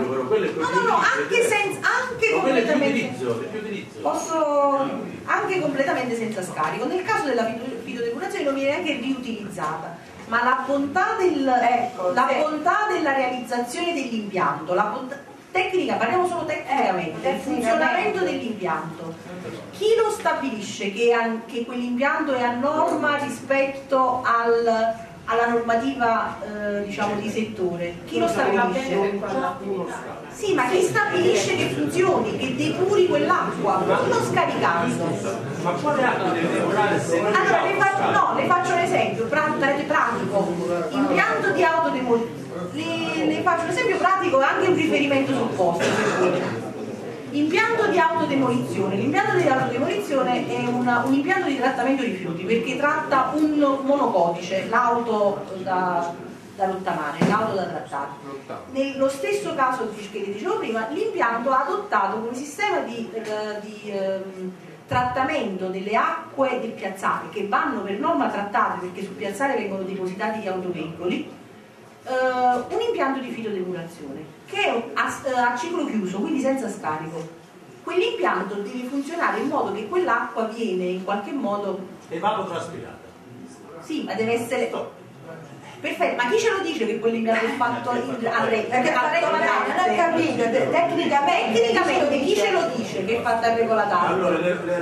anche completamente senza scarico. Nel caso della fitodepurazione non viene anche riutilizzata, ma la bontà della realizzazione dell'impianto, tecnica, parliamo solo tecnicamente, il funzionamento dell'impianto. Chi lo stabilisce che quell'impianto è a norma rispetto alla normativa diciamo di settore? Chi lo stabilisce? Sì, ma chi stabilisce che funzioni, che depuri quell'acqua, non lo scaricando? Ma quale acqua deve depurare se non allora le faccio un esempio pratico, impianto di autodemolizione. Le faccio un esempio pratico e anche un riferimento sul posto, se vuole. Impianto di autodemolizione. L'impianto di autodemolizione è un impianto di trattamento rifiuti, perché tratta un monocodice, l'auto da rottamare, l'auto da trattare. Nello stesso caso che dicevo prima, l'impianto ha adottato come sistema di trattamento delle acque del piazzale, che vanno per norma trattate, perché sul piazzale vengono depositati gli autoveicoli, un impianto di fitodepurazione che è a ciclo chiuso, quindi senza scarico. Quell'impianto deve funzionare in modo che quell'acqua viene in qualche modo evapotranspirata. Sì, ma deve essere perfetto, ma chi ce lo dice che quell'impianto è fatto a regola? Non ho capito, tecnicamente chi ce lo dice che è fatto a regola d'arte? Allora,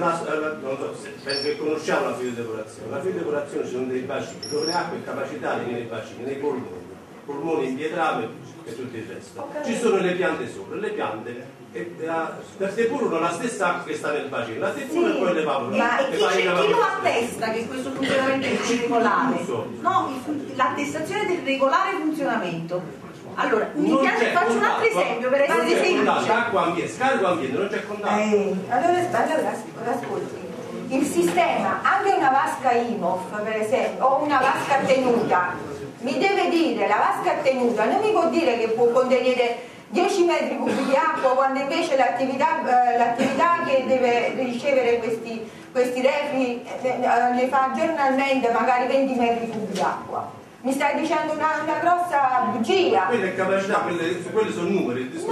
perché conosciamo la fitodepurazione. La fitodepurazione ci sono dei bacini dove le acque capacitate nei bacini, nei polmoni in pietrame e tutto il resto. Ci sono le piante sopra, le piante depurano la stessa acqua che sta nel bacino, la depurano e poi le evaporano. Ma chi lo attesta che questo funzionamento è regolare? No, l'attestazione del regolare funzionamento. Allora, faccio un altro esempio per essere semplice. Acqua ambiente, scarico ambiente, non c'è contatto. Allora ascolti. Il sistema, anche una vasca IMOF per esempio, o una vasca tenuta, mi deve dire, la vasca tenuta non mi può dire che può contenere 10 metri cubi di acqua, quando invece l'attività che deve ricevere questi reflui ne fa giornalmente magari 20 metri cubi di acqua. Mi stai dicendo una grossa bugia. Quella è capacità, quelli sono numeri. No,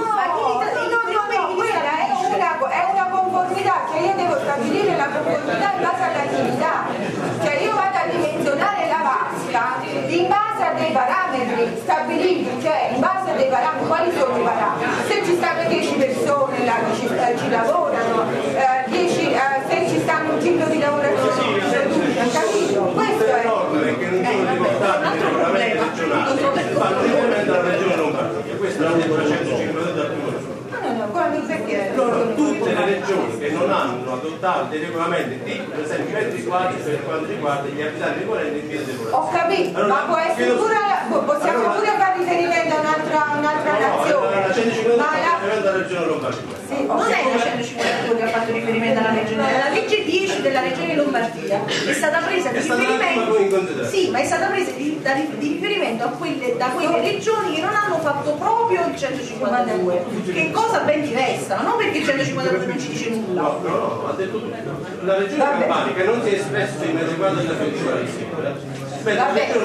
quella è una conformità, cioè io devo stabilire la conformità in base all'attività. Cioè io vado a dimensionare la vasca in base a dei parametri stabiliti, cioè in base a dei parametri. Quali sono i parametri? Se ci stanno 10 persone là che ci lavorano, se ci stanno un ciclo di lavorazione, capito? Questo è fanno riferimento alla regione Lombardia, questo è l'articolo 150 del primo. Tutte le regioni che non hanno adottato dei regolamenti di, per esempio, metri quadri per quanto riguarda gli abitanti ricorrenti in via di depurazione. Ho capito, allora, ma può essere possiamo pure fare riferimento a un'altra nazione. La 152 della regione Lombardia. Sì, non è la 152 che ha fatto riferimento alla regione, la legge 10 della regione Lombardia è stata presa di riferimento. Sì, ma è stata presa di riferimento da quelle regioni che non hanno fatto proprio il 152, che è cosa ben diversa, non perché il 152 non ci dice nulla. No, ha detto tutto. La regione Campania non si è espressa in metri quadri della figura. Allora, per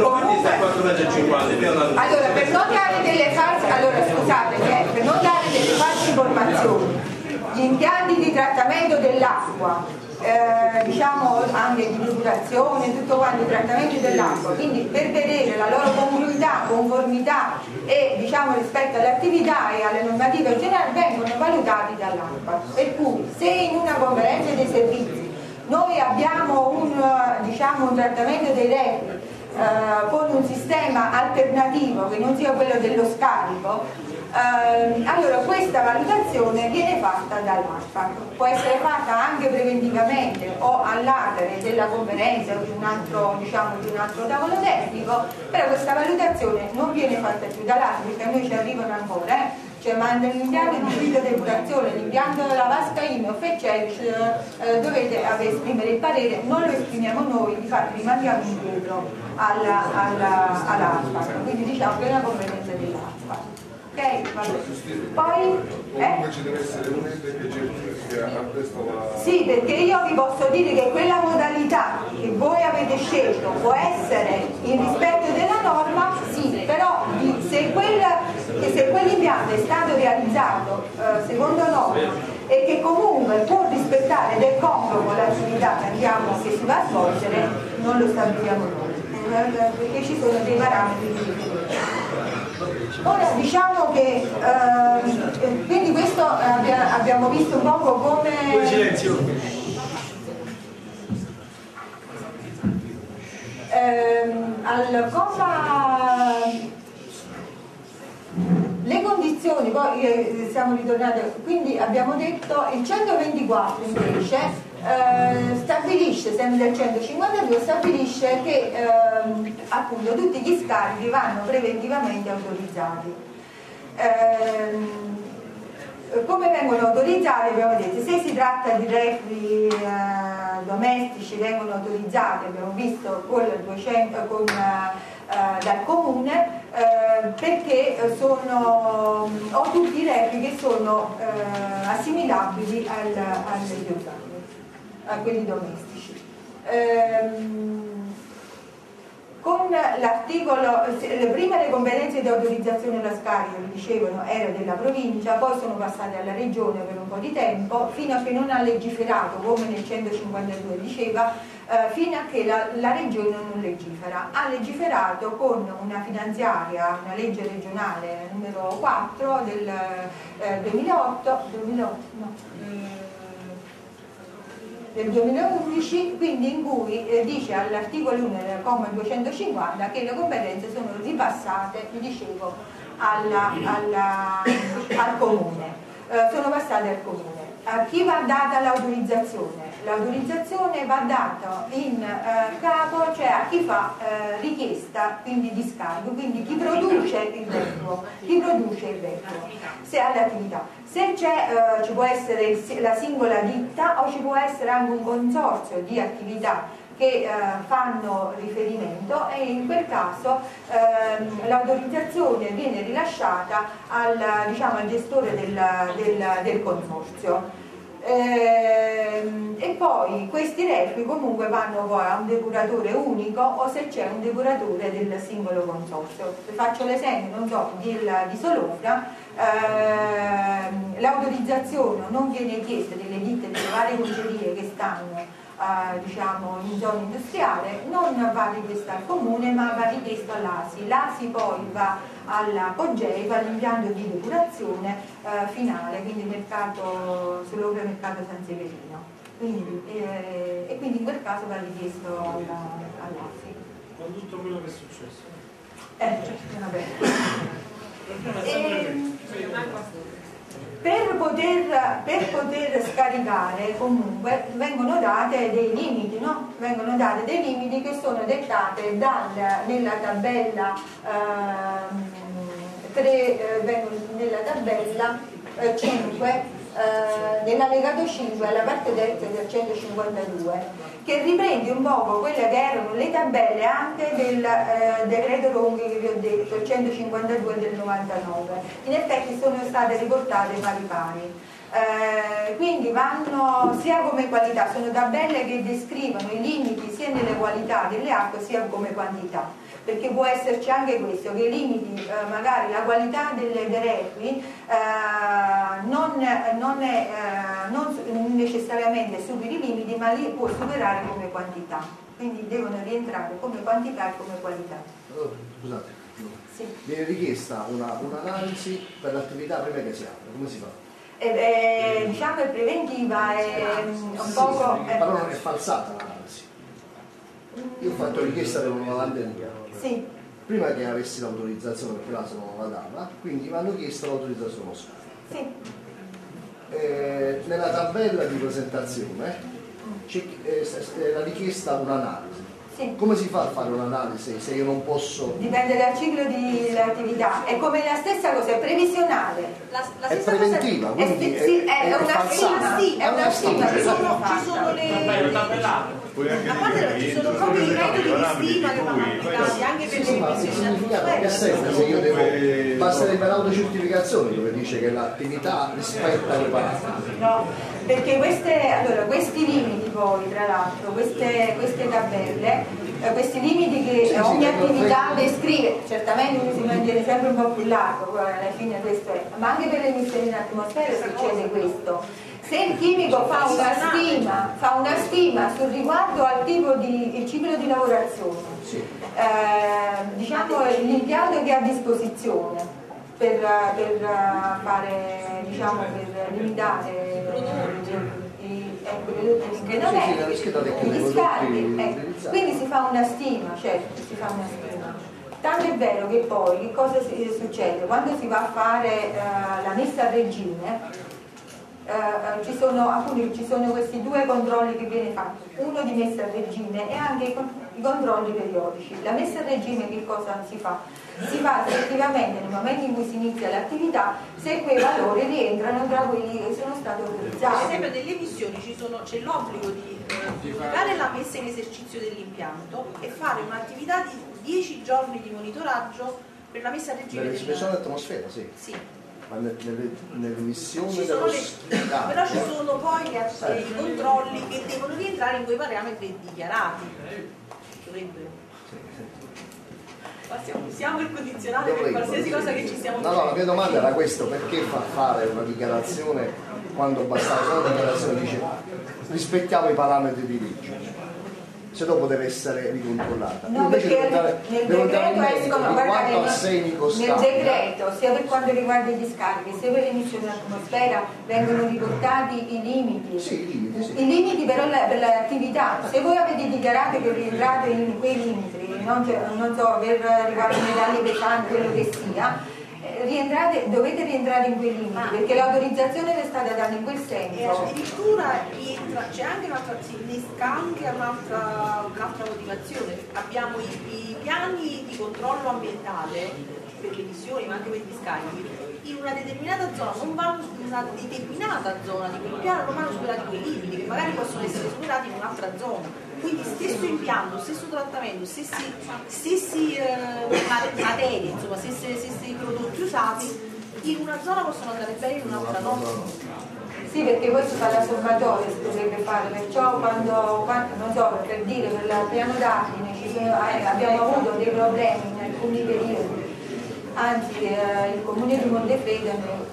non dare delle false, per non dare delle false informazioni, gli impianti di trattamento dell'acqua, diciamo anche di depurazione, tutto quanto, i trattamenti dell'acqua, quindi per vedere la loro conformità e diciamo rispetto alle attività e alle normative generali vengono valutati dall'ARPA. Per cui se in una conferenza dei servizi noi abbiamo un trattamento dei reflui con un sistema alternativo che non sia quello dello scarico, allora questa valutazione viene fatta dall'ARPA, può essere fatta anche preventivamente o all'atere della conferenza o di un altro tavolo tecnico, però questa valutazione non viene fatta più dall'ARPA perché a noi ci arrivano ancora, cioè mandano l'impianto di fitodepurazione, l'impianto della vasca IMOF eccetera, dovete esprimere il parere, non lo esprimiamo noi, infatti rimandiamo indietro all'ARPA, quindi diciamo che è una competenza dell'ARPA. Ok? Vabbè. Poi comunque ci deve essere un ente che certifica a questo la... Sì, perché io vi posso dire che quella modalità che voi avete scelto può essere in rispetto della norma, sì, però se quell'impianto è stato realizzato secondo norma e che comunque può rispettare ed è congruo l'attività che si va a svolgere, non lo stabiliamo noi, perché ci sono dei parametri. Ora diciamo che quindi questo abbiamo visto un poco come al comma le condizioni, poi siamo ritornati, quindi abbiamo detto il 124 invece stabilisce, sempre del 152, stabilisce che appunto tutti gli scarichi vanno preventivamente autorizzati. Come vengono autorizzati? Abbiamo detto, se si tratta di reflui domestici vengono autorizzati, abbiamo visto dal comune, perché sono o tutti i reflui che sono assimilabili agli urbani, a quelli domestici. Con l'articolo, prima le competenze di autorizzazione alla scarica, vi dicevano, erano della provincia, poi sono passate alla regione per un po' di tempo, fino a che non ha legiferato, come nel 152 diceva, fino a che la regione non legifera. Ha legiferato con una finanziaria, una legge regionale numero 4 del 2011, quindi in cui dice all'articolo 1 del comma 250 che le competenze sono ripassate, vi dicevo, al comune, sono passate al comune. A chi va data l'autorizzazione? L'autorizzazione va data in capo, cioè a chi fa richiesta, quindi di scarico, quindi chi produce il vetro, se ha l'attività. Se c'è, ci può essere la singola ditta o ci può essere anche un consorzio di attività che fanno riferimento, e in quel caso l'autorizzazione viene rilasciata al gestore del consorzio. E poi questi reflui comunque vanno poi a un depuratore unico o se c'è un depuratore del singolo consorzio. Faccio l'esempio, non so, di Solofra, l'autorizzazione non viene chiesta delle ditte delle varie concerie che stanno in zona industriale, non va richiesta al comune ma va richiesta all'ASI. L'ASI poi va alla Pogei, va all'impianto di depurazione finale, quindi sull'opera mercato San Severino, e quindi in quel caso va richiesto all'ASI. Con tutto quello che è successo. Vabbè. Per poter scaricare comunque vengono date dei limiti, no? Vengono date dei limiti che sono dettate nella tabella 5, nell'allegato 5 alla parte terza del 152, che riprende un poco quelle che erano le tabelle anche del decreto Ronchi che vi ho detto, il 152 del 99. In effetti sono state riportate pari pari. Quindi vanno sia come qualità, sono tabelle che descrivono i limiti sia nelle qualità delle acque sia come quantità, perché può esserci anche questo, che i limiti, magari la qualità dei reflui non necessariamente superi i limiti, ma li può superare come quantità, quindi devono rientrare come quantità e come qualità. Scusate, sì. Viene richiesta un'analisi per l'attività prima che si apre, come si fa? Diciamo è preventiva, è un poco... Sì, però non è falsata l'analisi. Io ho fatto richiesta per una lavanderia. Sì. Prima che avessi l'autorizzazione, perché l'ASO non la dava, quindi mi hanno chiesto l'autorizzazione allo scarico. Sì. Nella tabella di presentazione era richiesta un'analisi. Sì. Sì. Come si fa a fare un'analisi se io non posso? Dipende dal ciclo di attività, è come la stessa cosa, è previsionale. La è preventiva, cosa, quindi è una stima, sì, è una stima, ci sono le... A parte ci sono proprio i metodi di stima che vanno applicati anche per le emissioni atmosferiche. Se io devo passare per autocertificazione dove dice che l'attività rispetta le parametri. No, perché questi limiti poi, tra l'altro, queste tabelle, questi limiti che ogni attività descrive, certamente uno si mantiene sempre un po' più largo, alla fine questo è, ma anche per le emissioni in atmosfera succede questo. Se il chimico fa una stima sul riguardo al tipo di ciclo di lavorazione, diciamo l'impianto che ha a disposizione per fare, diciamo, per limitare gli scarti, quindi si fa una stima, certo, si fa una stima. Tanto è vero che poi che cosa succede? Quando si va a fare la messa a regime, ci sono questi due controlli che viene fatto, uno di messa a regime e anche i controlli periodici. La messa a regime che cosa si fa? Si fa effettivamente nel momento in cui si inizia l'attività se quei valori rientrano tra quelli che sono stati autorizzati. Per esempio nelle emissioni c'è l'obbligo di fare la messa in esercizio dell'impianto e fare un'attività di 10 giorni di monitoraggio per la messa a regime dell'espressione dell'atmosfera, sì. Ma nell'emissione dello però ci sono poi i controlli che devono rientrare in quei parametri dichiarati. Siamo il condizionale per qualsiasi cosa che ci stiamo facendo. No, la mia domanda era questa: perché fa fare una dichiarazione quando bastava solo una dichiarazione dice rispettiamo i parametri di legge? Se dopo deve essere ricontrollata. No, perché nel decreto escono, guardate, nel decreto, sia per quanto riguarda gli scarichi, sia per le emissioni dell'atmosfera, vengono riportati i limiti. Sì, i limiti però per l'attività. Se voi avete dichiarato che rientrate in quei limiti, non so, per riguardo ai metalli pesanti, quello che sia, dovete rientrare in quei limiti, perché l'autorizzazione è stata data in quel senso. E addirittura c'è anche un'altra motivazione. Abbiamo i piani di controllo ambientale per le emissioni ma anche per gli scarichi. In una determinata zona non vanno in una determinata zona di quel piano, non vanno superati quei limiti che magari possono essere superati in un'altra zona. Quindi stesso impianto, stesso trattamento, stessi materie, insomma, stessi prodotti usati, in una zona possono andare bene, in un'altra no. Sì, perché poi si fa la sommatoria, si potrebbe fare, perciò quando non so, per dire, per il piano d'Ardine abbiamo avuto dei problemi in alcuni periodi, anzi il comune di Montefredone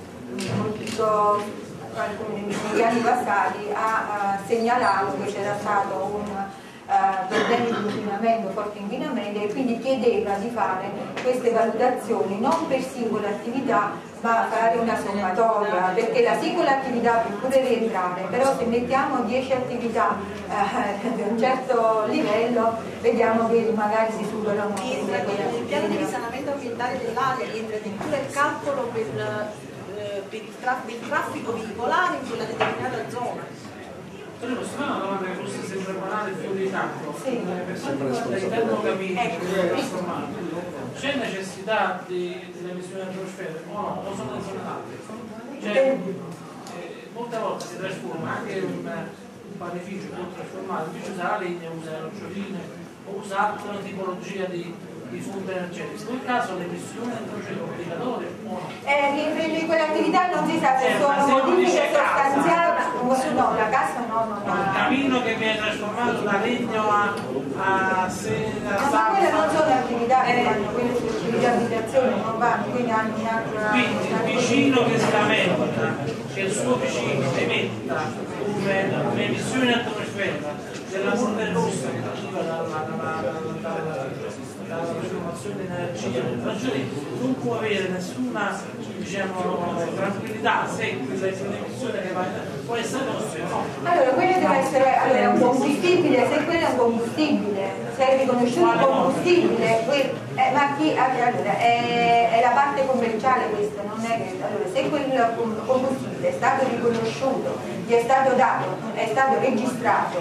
negli anni passati ha segnalato che c'era stato un problema di inquinamento, forte inquinamento, e quindi chiedeva di fare queste valutazioni non per singola attività ma fare una sommatoria, perché la singola attività può pure rientrare, però se mettiamo 10 attività di un certo livello vediamo che magari si superano. Il piano di risanamento ambientale dell'area rientra addirittura il calcolo per il traffico veicolare in quella determinata zona. Però posso fare una domanda che forse sembra banale fuori di campo? Sì. Per quanto riguarda i termocamini trasformati, c'è necessità delle emissioni atmosferiche o no? O sono insolati? Cioè, molte volte si trasforma anche un panificio non trasformato, invece usa la legna, usa le noccioline o usa altra tipologia di fonte energetica. In quel caso le emissioni sono obbligatorie o no? Rientra in quell'attività non si sa se sono modifiche sostanziali. No, la casa no. Il camino che viene trasformato da legno a seta. Ma quelle non sono attività che fanno, quelle sono di abitazione, non vanno, quindi hanno un'altra. Quindi il vicino che si lamenta, che il suo vicino emetta un'emissione atmosferica della polvere rossa che deriva dalla trasformazione in energia, non può avere nessuna, diciamo, tranquillità se quell'emissione che può essere tossica o no. Allora, quello deve essere un combustibile, se quello è un combustibile, se è riconosciuto combustibile, ma chi è la parte commerciale questa, non è che allora, se quel combustibile è stato riconosciuto, gli è stato dato, è stato registrato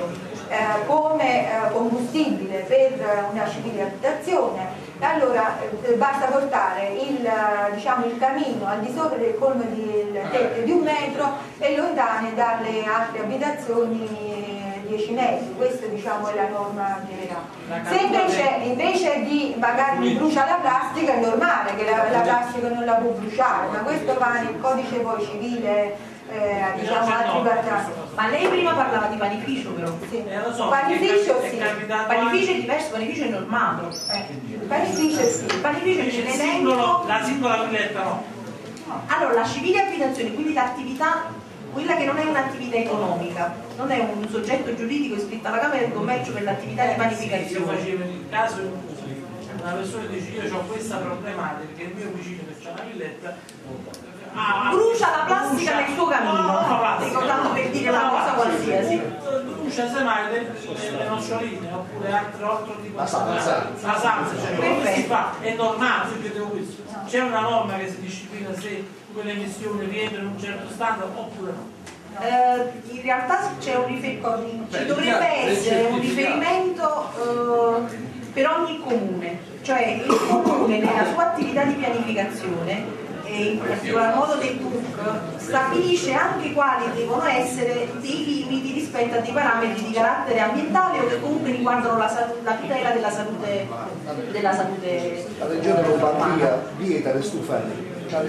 come combustibile per una civile abitazione, allora basta portare il camino al di sopra del colmo del tetto di 1 metro e lontane dalle altre abitazioni 10 metri. Questa è la norma generale. Se invece di magari brucia la plastica, è normale che la plastica non la può bruciare, ma questo va nel codice poi civile, altri guardati. Ma lei prima parlava di panificio, però. Sì. Lo so, Panificio sì. Panificio è diverso, panificio è normato. Panificio sì. Panificio è l'elemento. La singola villetta no. Allora, la civile abitazione, quindi l'attività, quella che non è un'attività economica, non è un soggetto giuridico iscritto alla Camera di Commercio per l'attività di Se panificazione. facevo il caso una persona dice io ho questa problematica che il mio vicino che c'ha una villetta brucia la plastica nel suo cammino, ricordando per dire una cosa qualsiasi. Brucia semmai le noccioline oppure altro tipo la salsa, come si fa? È normale, c'è una norma che si disciplina se quelle emissioni rientrano in un certo standard oppure no? In realtà c'è un ci dovrebbe essere un riferimento per ogni comune, cioè il comune nella sua attività di pianificazione e in particolar modo dei PUC stabilisce anche quali devono essere dei limiti rispetto a dei parametri di carattere ambientale o che comunque riguardano la tutela della salute La regione Lombardia vieta le stufe.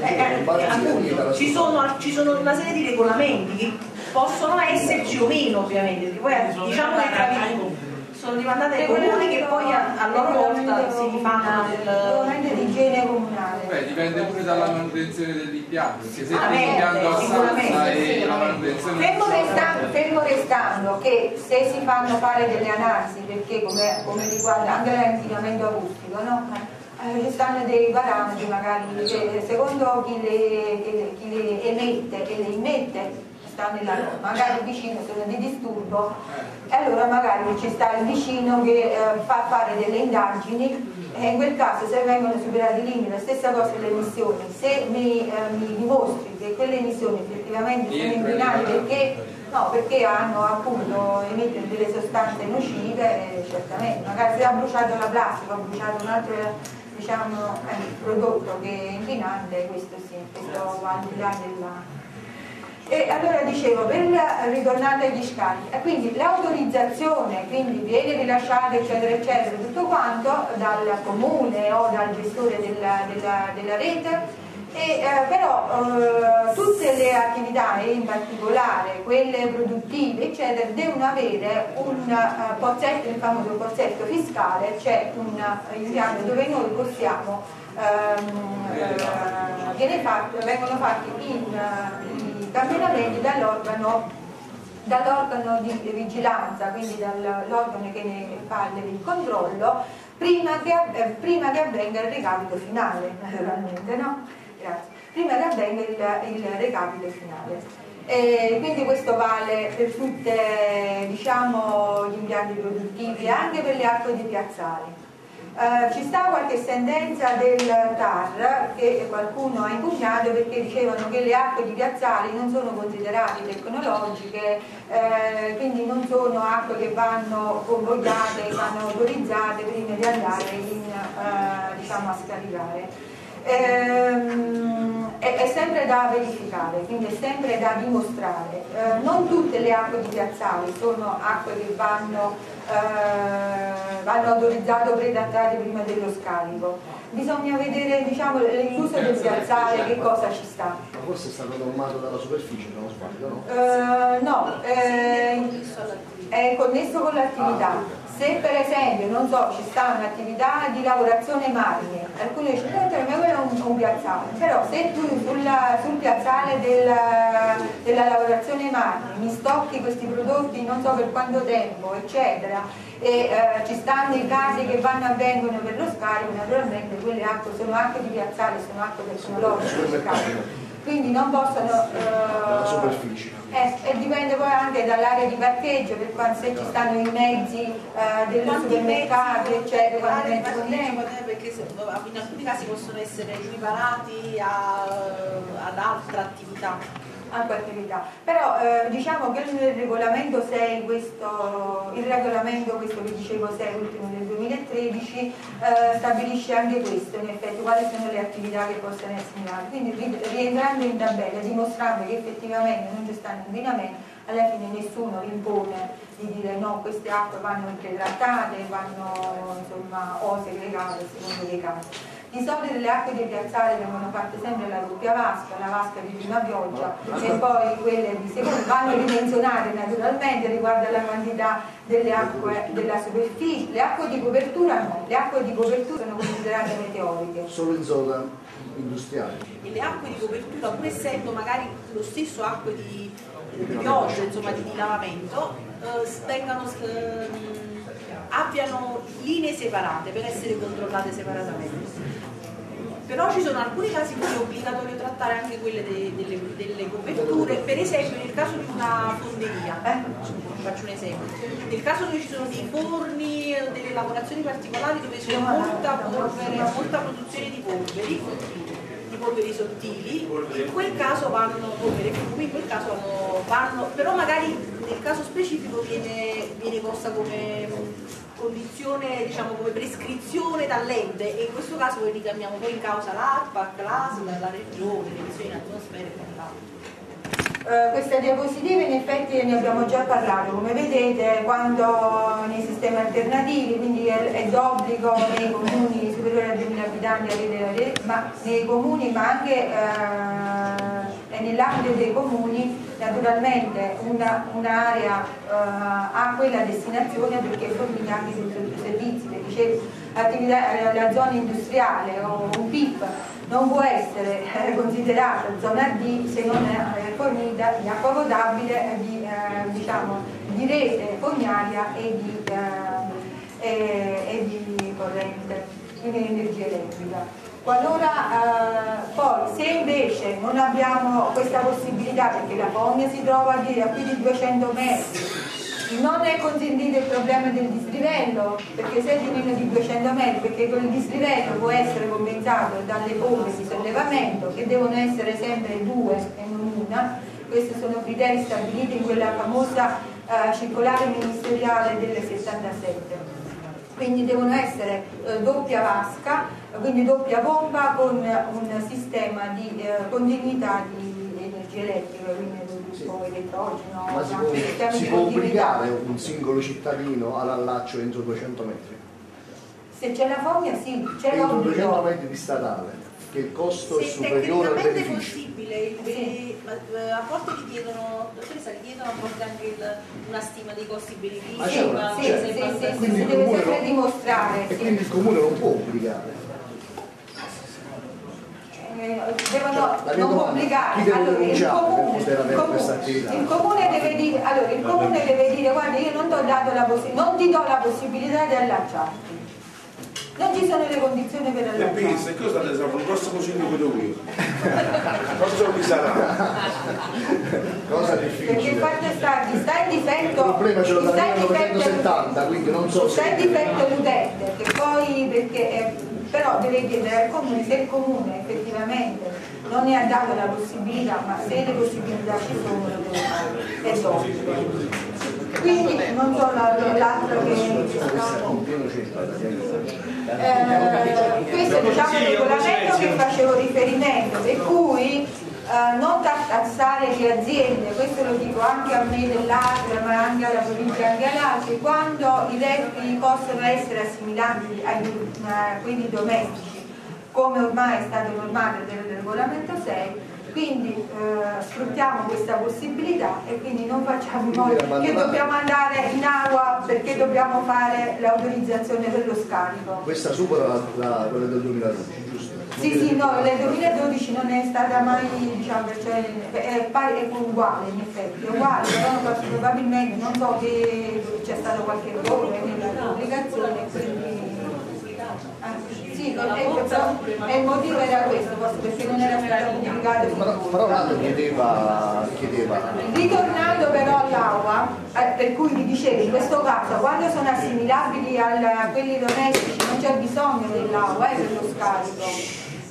Ci sono una serie di regolamenti che possono esserci o meno, ovviamente, perché poi diciamo che sono dimandate ai comuni che poi a loro volta si rifanno del regolamento di igiene comunale. Dipende pure dalla manutenzione dell'impianto, perché se l'impianto a salsa e la manutenzione fermo restando che se si fanno fare delle analisi, perché come riguarda anche l'inquinamento acustico, no? Ci stanno dei parametri magari che secondo chi le emette e le immette sta nella norma, magari il vicino sono di disturbo e allora magari ci sta il vicino che fa fare delle indagini e in quel caso se vengono superati i limiti, la stessa cosa delle emissioni, se mi dimostri che quelle emissioni effettivamente sono inquinanti perché hanno appunto emettono delle sostanze nocive, certamente, magari se ha bruciato la plastica, ha bruciato un altro prodotto che è inquinante, questo sì, questo va al di là della... E allora dicevo, per ritornare agli scarichi, quindi l'autorizzazione quindi viene rilasciata eccetera eccetera, tutto quanto dal comune o dal gestore della rete, però tutte le attività e in particolare quelle produttive eccetera devono avere un pozzetto, il famoso pozzetto fiscale, c'è un impianto dove noi possiamo vengono fatti i campionamenti dall'organo di vigilanza, quindi dall'organo che ne fa il controllo prima che avvenga il recapito finale, naturalmente, no? Grazie. Prima che avvenga il recapito finale. Quindi questo vale per tutti gli impianti produttivi e anche per le acque di piazzali. Ci sta qualche sentenza del TAR che qualcuno ha impugnato perché dicevano che le acque di piazzali non sono considerate tecnologiche, quindi non sono acque che vanno convogliate, vanno autorizzate prima di andare a scaricare. È sempre da verificare, quindi è sempre da dimostrare. Non tutte le acque di piazzali sono acque che vanno autorizzate o predattate prima dello scarico. Bisogna vedere l'uso del piazzale, che cosa ci sta. Ma forse è stato normato dalla superficie, se non sbaglio, no? No, è connesso con l'attività. Se per esempio, non so, ci sta un'attività di lavorazione marine, alcuni dicono ma quello è un piazzale, però se tu sul piazzale della lavorazione marine mi stocchi questi prodotti non so per quanto tempo, eccetera, e ci stanno i casi che avvengono per lo scarico, naturalmente quelle acque sono acque di piazzale, sono acque tecnologiche, quindi non possono dalla superficie. E dipende poi anche dall'area di parcheggio, per quanto se ci stanno i mezzi dei supermercati, eccetera, perché in alcuni casi possono essere equiparati ad altra attività. acqua e attività. Però diciamo che il regolamento 6, questo che dicevo 6 ultimo del 2013 stabilisce anche questo, in effetti quali sono le attività che possono essere assimilate, quindi rientrando in tabella, dimostrando che effettivamente non c'è stato inquinamento, alla fine nessuno impone di dire no, queste acque vanno trattate, vanno insomma o segregate secondo le case. Di solito le acque di piazzale vengono fatte sempre la doppia vasca, la vasca di prima pioggia e poi quelle di seconda, vanno ridimensionate naturalmente riguardo alla quantità delle acque della superficie. Le acque di copertura no, le acque di copertura sono considerate meteoriche. Solo in zona industriale. E le acque di copertura, pur essendo magari lo stesso acque di pioggia, insomma di lavamento, abbiano linee separate per essere controllate separatamente. Però ci sono alcuni casi in cui è obbligatorio trattare anche quelle delle coperture, per esempio nel caso di una fonderia, faccio un esempio, nel caso dove ci sono dei forni, delle lavorazioni particolari dove c'è molta produzione di polveri sottili, in quel caso vanno però magari nel caso specifico viene posta come condizione, diciamo come prescrizione dall'ente, e in questo caso noi richiamiamo poi in causa l'ARPAC, l'ASL, la regione, le emissioni in atmosfera e quant'altro. Questa diapositiva in effetti ne abbiamo già parlato, come vedete quando nei sistemi alternativi, quindi è d'obbligo nei comuni superiori a 2.000 abitanti avere, ma nei comuni ma anche nell'ambito dei comuni naturalmente un'area ha quella destinazione perché fornisce anche i servizi, perché c'è la zona industriale o un PIP non può essere considerata zona D se non è fornita di acqua potabile, di rete fognaria e di corrente, quindi energia elettrica. Qualora poi se invece non abbiamo questa possibilità, perché la fogna si trova a più di 200 metri, non è consentito il problema del dislivello, perché se è di meno di 200 metri, perché quel dislivello può essere compensato dalle pompe di sollevamento che devono essere sempre 2 e non una. Questi sono criteri stabiliti in quella famosa circolare ministeriale del 77. Quindi devono essere doppia vasca, quindi doppia pompa con un sistema di continuità di energia elettrica, quindi idrogeno. Ma si può obbligare un singolo cittadino all'allaccio entro 200 metri? Se c'è la fogna sì, c'è entro l'obbligo. 200 metri di statale, che il costo è superiore al tecnicamente beneficio. È possibile, a volte gli chiedono a volte anche una stima dei costi-benefici. Quindi si deve sempre dimostrare. E quindi il comune non può obbligare. Non può obbligare. Chi deve allora, denunciare per poter avere questa attività? Il comune deve dire guarda, io non ti do la possibilità di allacciarti. Non ci sono le condizioni per allacciarti. E pensa, cosa state facendo? Un prossimo sindaco io. Non so chi sarà. Cosa difficile. Perché il fatto sta in difetto. Il problema ce l'ho dal 1970, quindi non so se. Sta in difetto l'utente, che poi però deve chiedere al comune se il comune effettivamente non ne ha dato la possibilità, ma se le possibilità ci sono lo deve fare. È d'obbligo. Quindi non so l'altro che questo è diciamo il regolamento che facevo riferimento, per cui non tassare le aziende, questo lo dico anche a me dell'Aquila ma anche alla provincia, anche all'Aquila, quando i redditi possono essere assimilabili a quelli domestici, come ormai è stato normato nel regolamento 6. Quindi sfruttiamo questa possibilità e quindi non facciamo in modo che dobbiamo andare in aula perché dobbiamo fare l'autorizzazione per lo scarico. Questa supera quella del 2012, giusto? Sì, no, nel 2012 non è stata mai, diciamo, cioè, è uguale in effetti, è uguale, però probabilmente non so che c'è stato qualche errore nella pubblicazione, quindi sì, il motivo era questo, perché non era stato pubblicato. Però l'altro chiedeva. Ritornando però all'AUA, per cui vi dicevo, in questo caso quando sono assimilabili a quelli domestici non c'è bisogno dell'AUA per lo scarico.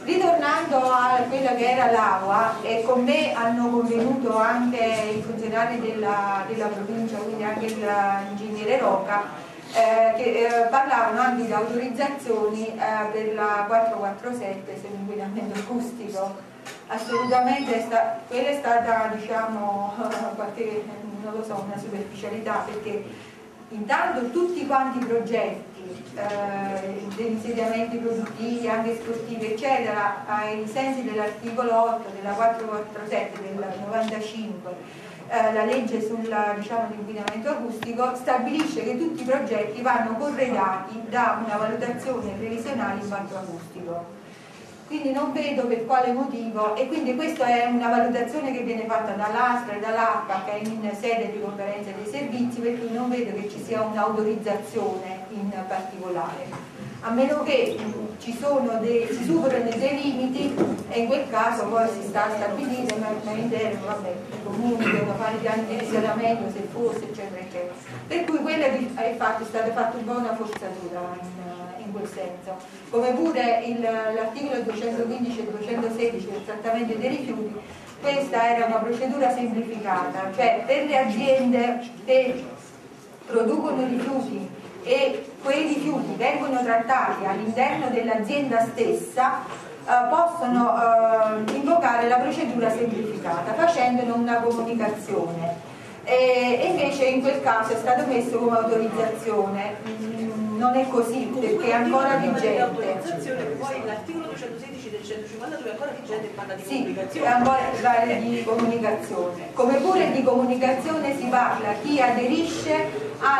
Ritornando a quella che era l'AUA, e con me hanno convenuto anche i funzionari della provincia, quindi anche l'ingegnere Roca, che parlavano anche di autorizzazioni per la 447 sull'inquinamento acustico. Assolutamente quella è stata, diciamo, qualche, non lo so, una superficialità, perché intanto tutti quanti i progetti degli insediamenti produttivi, anche sportivi eccetera, ai sensi dell'articolo 8 della 447 del 95, la legge sull'inquinamento acustico, stabilisce che tutti i progetti vanno corredati da una valutazione previsionale impatto acustico. Quindi non vedo per quale motivo, e quindi questa è una valutazione che viene fatta dall'ASPRA e dall'ARPA, che è in sede di conferenza dei servizi, per cui non vedo che ci sia un'autorizzazione in particolare, a meno che si superano dei limiti, e in quel caso poi si sta a stabilire, ma interno, vabbè, i comuni devono fare i piani di risanamento se fosse, eccetera, eccetera. Per cui quella è stata fatta un po' una forzatura in quel senso, come pure l'articolo 215 e 216 del trattamento dei rifiuti. Questa era una procedura semplificata, cioè per le aziende che producono rifiuti e quei rifiuti vengono trattati all'interno dell'azienda stessa, possono invocare la procedura semplificata facendone una comunicazione, e invece in quel caso è stato messo come autorizzazione. Non è così, perché è ancora vigente. Poi l'articolo 216 del 152 è ancora vigente e parla di comunicazione. Sì, è ancora di comunicazione. Come pure di comunicazione si parla chi aderisce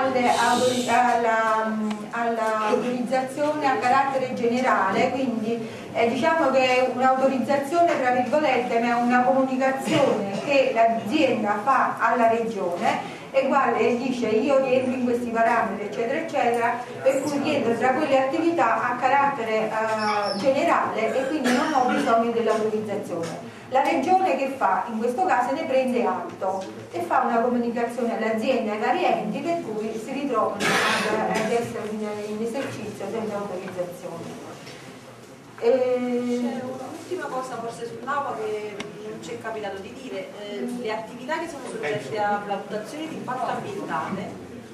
all'autorizzazione a carattere generale, quindi diciamo che è un'autorizzazione tra virgolette, ma è una comunicazione che l'azienda fa alla regione, e guarda, e dice io rientro in questi parametri eccetera eccetera, per cui rientro tra quelle attività a carattere generale, e quindi non ho bisogno dell'autorizzazione. La regione che fa? In questo caso ne prende atto e fa una comunicazione all'azienda e ai vari enti, per cui si ritrovano ad essere in esercizio senza autorizzazione. C'è un'ultima cosa forse sull'AUA che non ci è capitato di dire. Le attività che sono soggette a valutazione di impatto ambientale,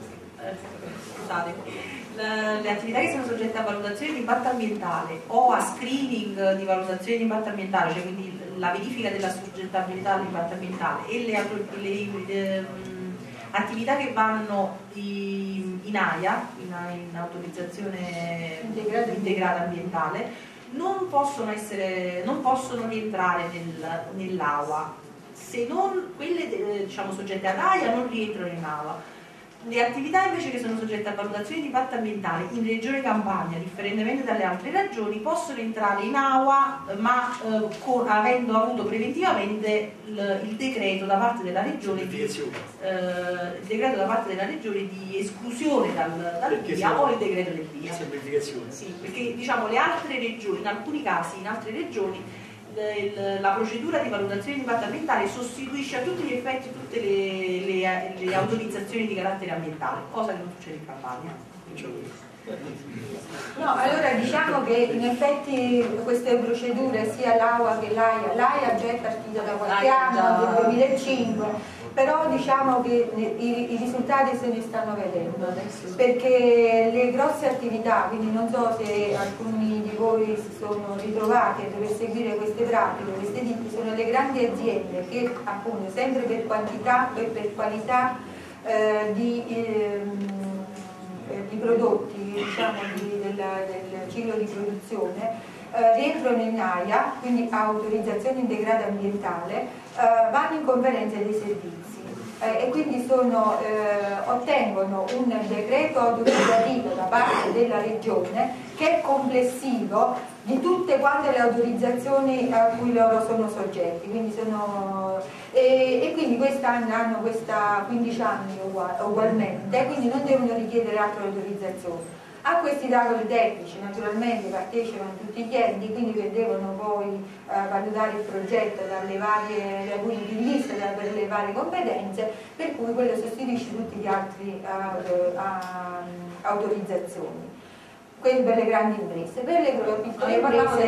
le attività che sono soggette a valutazione di impatto ambientale o a screening di valutazione di impatto ambientale, cioè quindi la verifica della soggettabilità all'impatto ambientale, e le attività che vanno in AIA, in autorizzazione integrata ambientale, non possono rientrare nell'AUA, se non quelle soggette ad AIA non rientrano in AUA. Le attività invece che sono soggette a valutazione di impatto ambientale in Regione Campania, differentemente dalle altre regioni, possono entrare in AUA, ma avendo avuto preventivamente il decreto da parte della regione di esclusione dal VIA o il decreto del VIA. Semplificazione. Sì, perché diciamo le altre regioni, in alcuni casi, in altre regioni, la procedura di valutazione di impatto ambientale sostituisce a tutti gli effetti tutte le autorizzazioni di carattere ambientale, cosa che non succede in Campania. No, allora diciamo che in effetti queste procedure, sia l'AUA che l'AIA già è partita da qualche anno, nel 2005, però diciamo che i risultati se ne stanno vedendo, perché le grosse attività, quindi non so se alcuni di voi si sono ritrovati a dover seguire queste pratiche, queste ditte, sono le grandi aziende che appunto sempre per quantità e per qualità di prodotti, diciamo, del ciclo di produzione, rientrano in AIA, quindi autorizzazione integrata ambientale, vanno in conferenza dei servizi e quindi ottengono un decreto autorizzativo da parte della regione che è complessivo di tutte quante le autorizzazioni a cui loro sono soggetti, quindi e quindi quest'anno hanno questa 15 anni ugualmente, quindi non devono richiedere altre autorizzazioni. A questi tavoli tecnici naturalmente partecipano tutti gli enti, quindi che devono poi valutare il progetto dalle varie punti di vista, per le varie competenze, per cui quello sostituisce tutti gli altri autorizzazioni. questo per le grandi imprese. Per le piccole imprese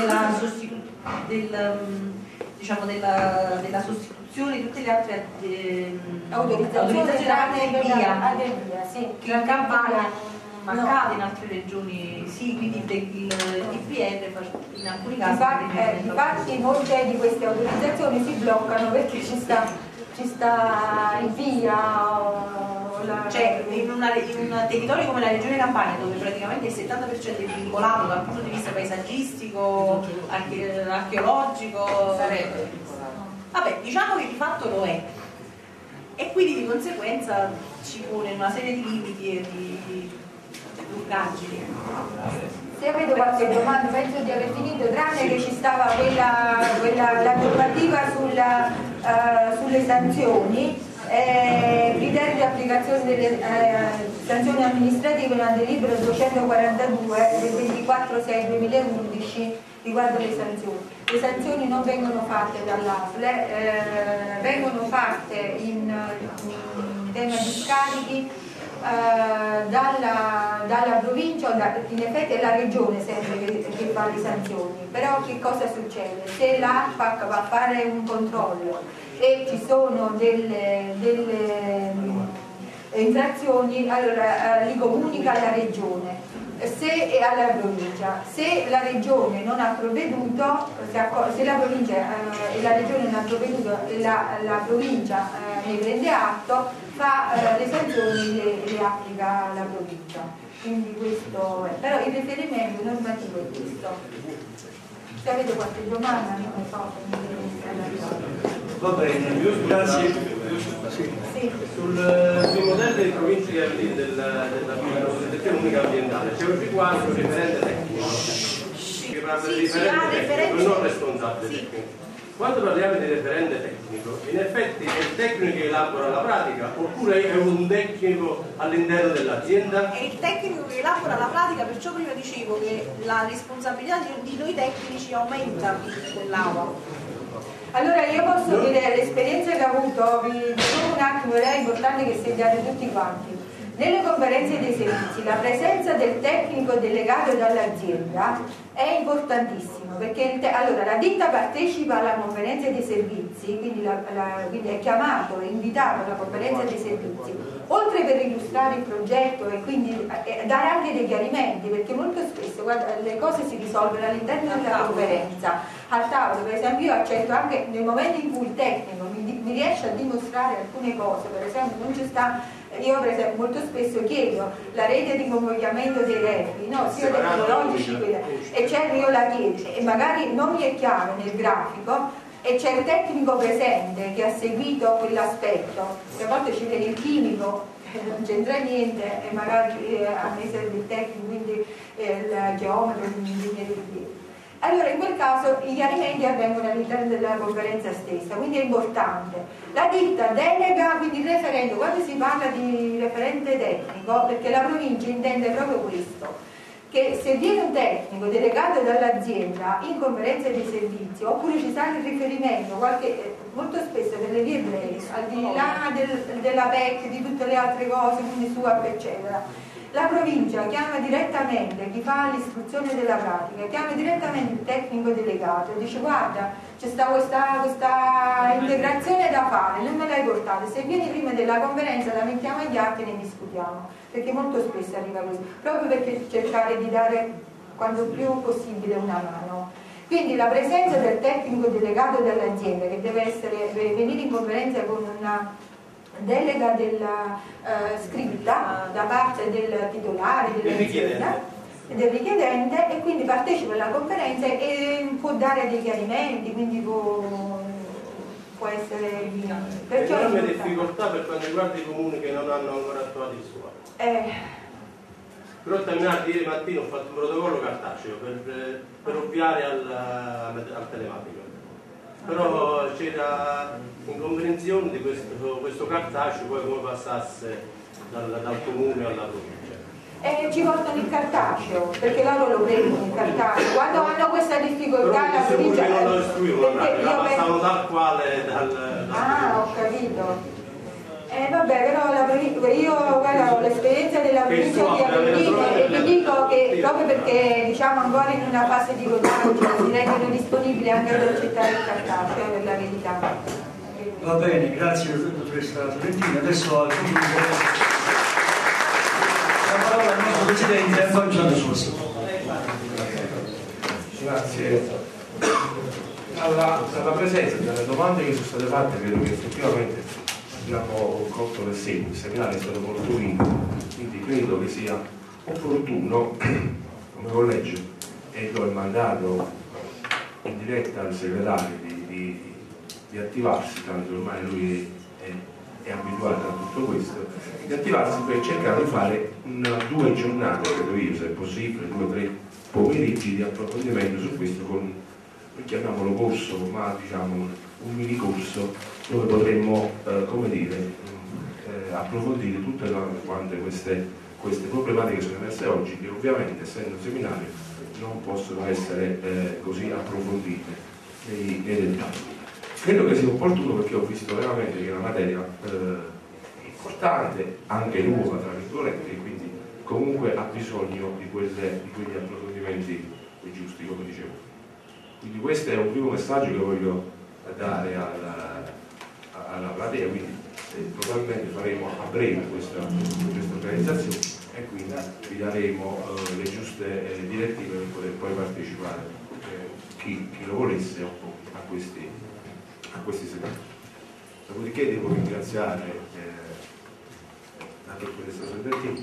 della sostituzione di tutte le altre autorizzazioni via, sì, che in Campania mancate, in altre regioni sì, quindi il DPR in alcuni casi infatti molte di queste autorizzazioni si bloccano perché ci sta il via cioè in un territorio come la regione Campania, dove praticamente il 70% è vincolato dal punto di vista paesaggistico, archeologico, sarebbe vabbè, diciamo che di fatto lo è, e quindi di conseguenza ci pone una serie di limiti e di bloccaggini. Se avete qualche domanda, penso di aver finito, tranne che ci stava la normativa sulle sanzioni, criteri di applicazione delle sanzioni amministrative, una delibera 242 del 24/6/2011 riguardo le sanzioni. Le sanzioni non vengono fatte dall'ASL, vengono fatte in tema di scarichi dalla provincia, in effetti è la regione sempre che fa le sanzioni, però che cosa succede? Se l'ARPAC va a fare un controllo e ci sono delle infrazioni, allora li comunica alla regione e alla provincia. Se la regione non ha provveduto, se la provincia e la regione non ha provveduto e la provincia ne prende atto, fa le sanzioni le applica la provincia. Quindi questo è. Però il riferimento normativo è questo. Se avete qualche domanda, non lo so. Va bene, grazie. Sì. Sui modelli delle province della protezione unica ambientale c'è un riquadro un referente tecnico che parla di referente tecnico, non responsabile tecnico. Quando parliamo di referente tecnico, in effetti è il tecnico che elabora la pratica oppure è un tecnico all'interno dell'azienda? È il tecnico che elabora la pratica, perciò prima dicevo che la responsabilità di noi tecnici aumenta nell'aula. Allora io posso dire l'esperienza che ho avuto, vi dico un attimo, è importante che seguiate tutti quanti. Nelle conferenze dei servizi la presenza del tecnico delegato dall'azienda è importantissimo, perché allora, la ditta partecipa alla conferenza dei servizi, quindi è chiamato, è invitato alla conferenza dei servizi, oltre per illustrare il progetto e quindi dare anche dei chiarimenti, perché molto spesso le cose si risolvono all'interno della conferenza, al tavolo. Per esempio io accetto anche nel momento in cui il tecnico mi riesce a dimostrare alcune cose, per esempio non ci sta. Io per esempio molto spesso chiedo la rete di convogliamento dei refi, no? Sia tecnologici, e certo io la chiedo e magari non mi è chiaro nel grafico e c'è il tecnico presente che ha seguito quell'aspetto, a volte ci viene il chimico, non c'entra niente e magari a me serve il tecnico, quindi il geometra, l'ingegnere di piedi. Allora in quel caso i chiarimenti avvengono all'interno della conferenza stessa, quindi è importante. La ditta delega, quindi il referente, quando si parla di referente tecnico, perché la provincia intende proprio questo, che se viene un tecnico delegato dall'azienda in conferenza dei servizi, oppure ci sta il riferimento, molto spesso per le vie brevi, al di là della PEC, di tutte le altre cose, quindi SUAP eccetera, la provincia chiama direttamente chi fa l'istruzione della pratica, chiama direttamente il tecnico delegato e dice guarda c'è questa integrazione da fare, non me l'hai portata, se vieni prima della conferenza la mettiamo agli atti e ne discutiamo, perché molto spesso arriva così, proprio per cercare di dare quanto più possibile una mano. Quindi la presenza del tecnico delegato dall'azienda, che deve venire in conferenza con una delega della scritta da parte del titolare dell'azienda, del richiedente, e quindi partecipa alla conferenza e può dare dei chiarimenti, quindi può essere enorme difficoltà per quanto riguarda i comuni che non hanno ancora attuato il SUAP. Però terminare ieri mattina ho fatto un protocollo cartaceo per ovviare al telematico. Però c'era incomprensione di questo cartaceo, poi come passasse dal comune alla provincia. Ci portano il cartaceo, perché loro lo prendono il cartaceo. Quando hanno questa difficoltà la provincia non lo istruivano, passavano dal quale. Ah, ho capito. Vabbè, però io guarda, ho l'esperienza della provincia di Avellino e vi dico che proprio perché diciamo ancora in una fase di rodaggio si rendono disponibili anche ad accettare il cartaceo, per la verità. Va bene, grazie dottoressa Tolentini. Adesso al punto la parola al nostro Presidente Antonio Gianni Sosa. Grazie. Dalla presenza delle domande che sono state fatte vedo che effettivamente abbiamo colto nel seguito, il seminario è stato molto unico, quindi credo che sia opportuno come collegio, e do il mandato in diretta al segretario di attivarsi, tanto ormai lui è abituato a tutto questo, di attivarsi per cercare di fare 2 giornate, credo io, se è possibile, 2 o 3 pomeriggi di approfondimento su questo con, chiamiamolo corso, ma diciamo un mini corso dove potremmo approfondire tutte quante queste problematiche che sono emerse oggi, che ovviamente essendo un seminario non possono essere così approfondite nei dettagli. Credo che sia opportuno perché ho visto veramente che è una materia importante, anche nuova tra virgolette, e quindi comunque ha bisogno di quegli approfondimenti giusti, come dicevo. Quindi questo è un primo messaggio che voglio dare alla platea, quindi probabilmente faremo a breve questa organizzazione e quindi vi daremo le giuste direttive per poter poi partecipare chi lo volesse a questi seminari. Dopodiché devo ringraziare la dottoressa Tolentini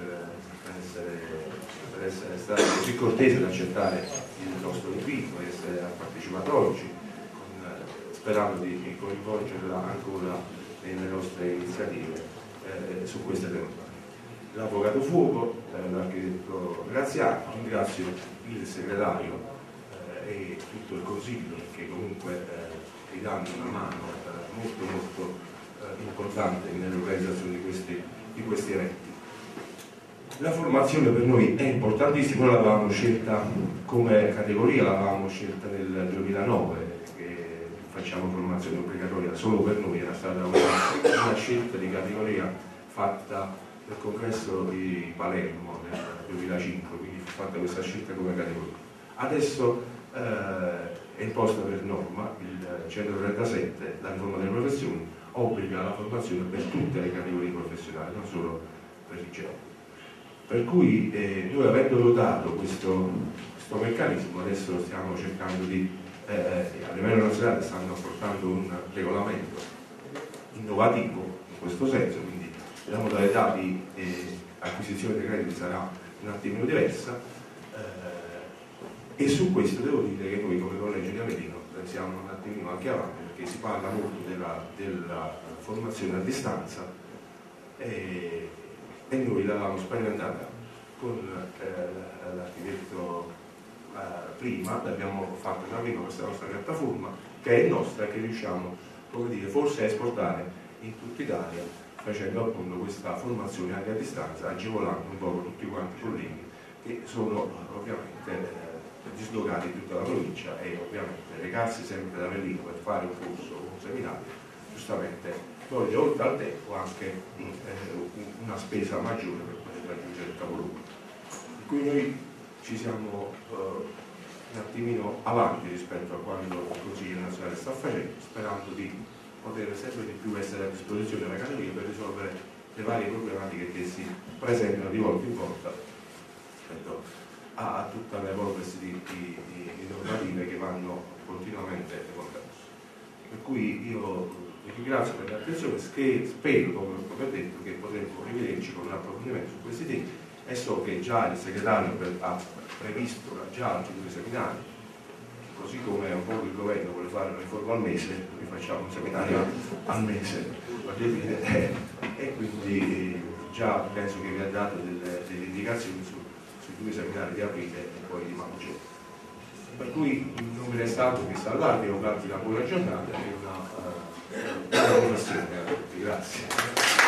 per essere stata così cortese da accettare il nostro invito e essere partecipato oggi, sperando di coinvolgerla ancora nelle nostre iniziative su queste tematiche. L'Avvocato Fuoco, l'architetto Graziano, ringrazio il segretario e tutto il consiglio perché comunque vi danno una mano molto importante nell'organizzazione di questi eventi. La formazione per noi è importantissima, noi l'avevamo scelta come categoria, l'avevamo scelta nel 2009, che facciamo formazione obbligatoria solo per noi, era stata una scelta di categoria fatta nel congresso di Palermo nel 2005, quindi fu fatta questa scelta come categoria. Adesso è imposta per norma, il 137, la riforma delle professioni, obbliga la formazione per tutte le categorie professionali, non solo per i geologi. Per cui noi avendo dotato questo meccanismo, adesso stiamo cercando di, a livello nazionale stanno portando un regolamento innovativo in questo senso, quindi la modalità di acquisizione dei crediti sarà un attimino diversa e su questo devo dire che noi come collegio di Avellino siamo un attimino anche avanti perché si parla molto della formazione a distanza e noi l'avevamo sperimentata con l'architetto prima, l'abbiamo fatto in questa nostra piattaforma che è nostra e che riusciamo, come dire, forse a esportare in tutta Italia facendo appunto questa formazione anche a distanza, agevolando un po' tutti quanti i colleghi che sono ovviamente dislocati in tutta la provincia e ovviamente recarsi sempre da Avellino per fare un corso o un seminario giustamente toglie oltre al tempo anche una spesa maggiore per poter raggiungere il capoluogo. Per cui noi ci siamo un attimino avanti rispetto a quanto il Consiglio nazionale sta facendo, sperando di poter sempre di più essere a disposizione della categoria per risolvere le varie problematiche che si presentano di volta in volta rispetto a tutta l'evolversi di normative che vanno continuamente evolvendosi. Per cui io vi ringrazio per l'attenzione, spero, come ho detto, che potremo rivederci con un approfondimento su questi temi e so che già il segretario ha previsto già altri 2 seminari, così come un po' il governo vuole fare una riforma al mese, noi facciamo un seminario al mese, e quindi già penso che vi ha dato delle indicazioni sui 2 seminari di aprile e poi di maggio. Per cui non mi resta altro che salutarvi e augurarvi una buona giornata e una buona professione a tutti. Grazie.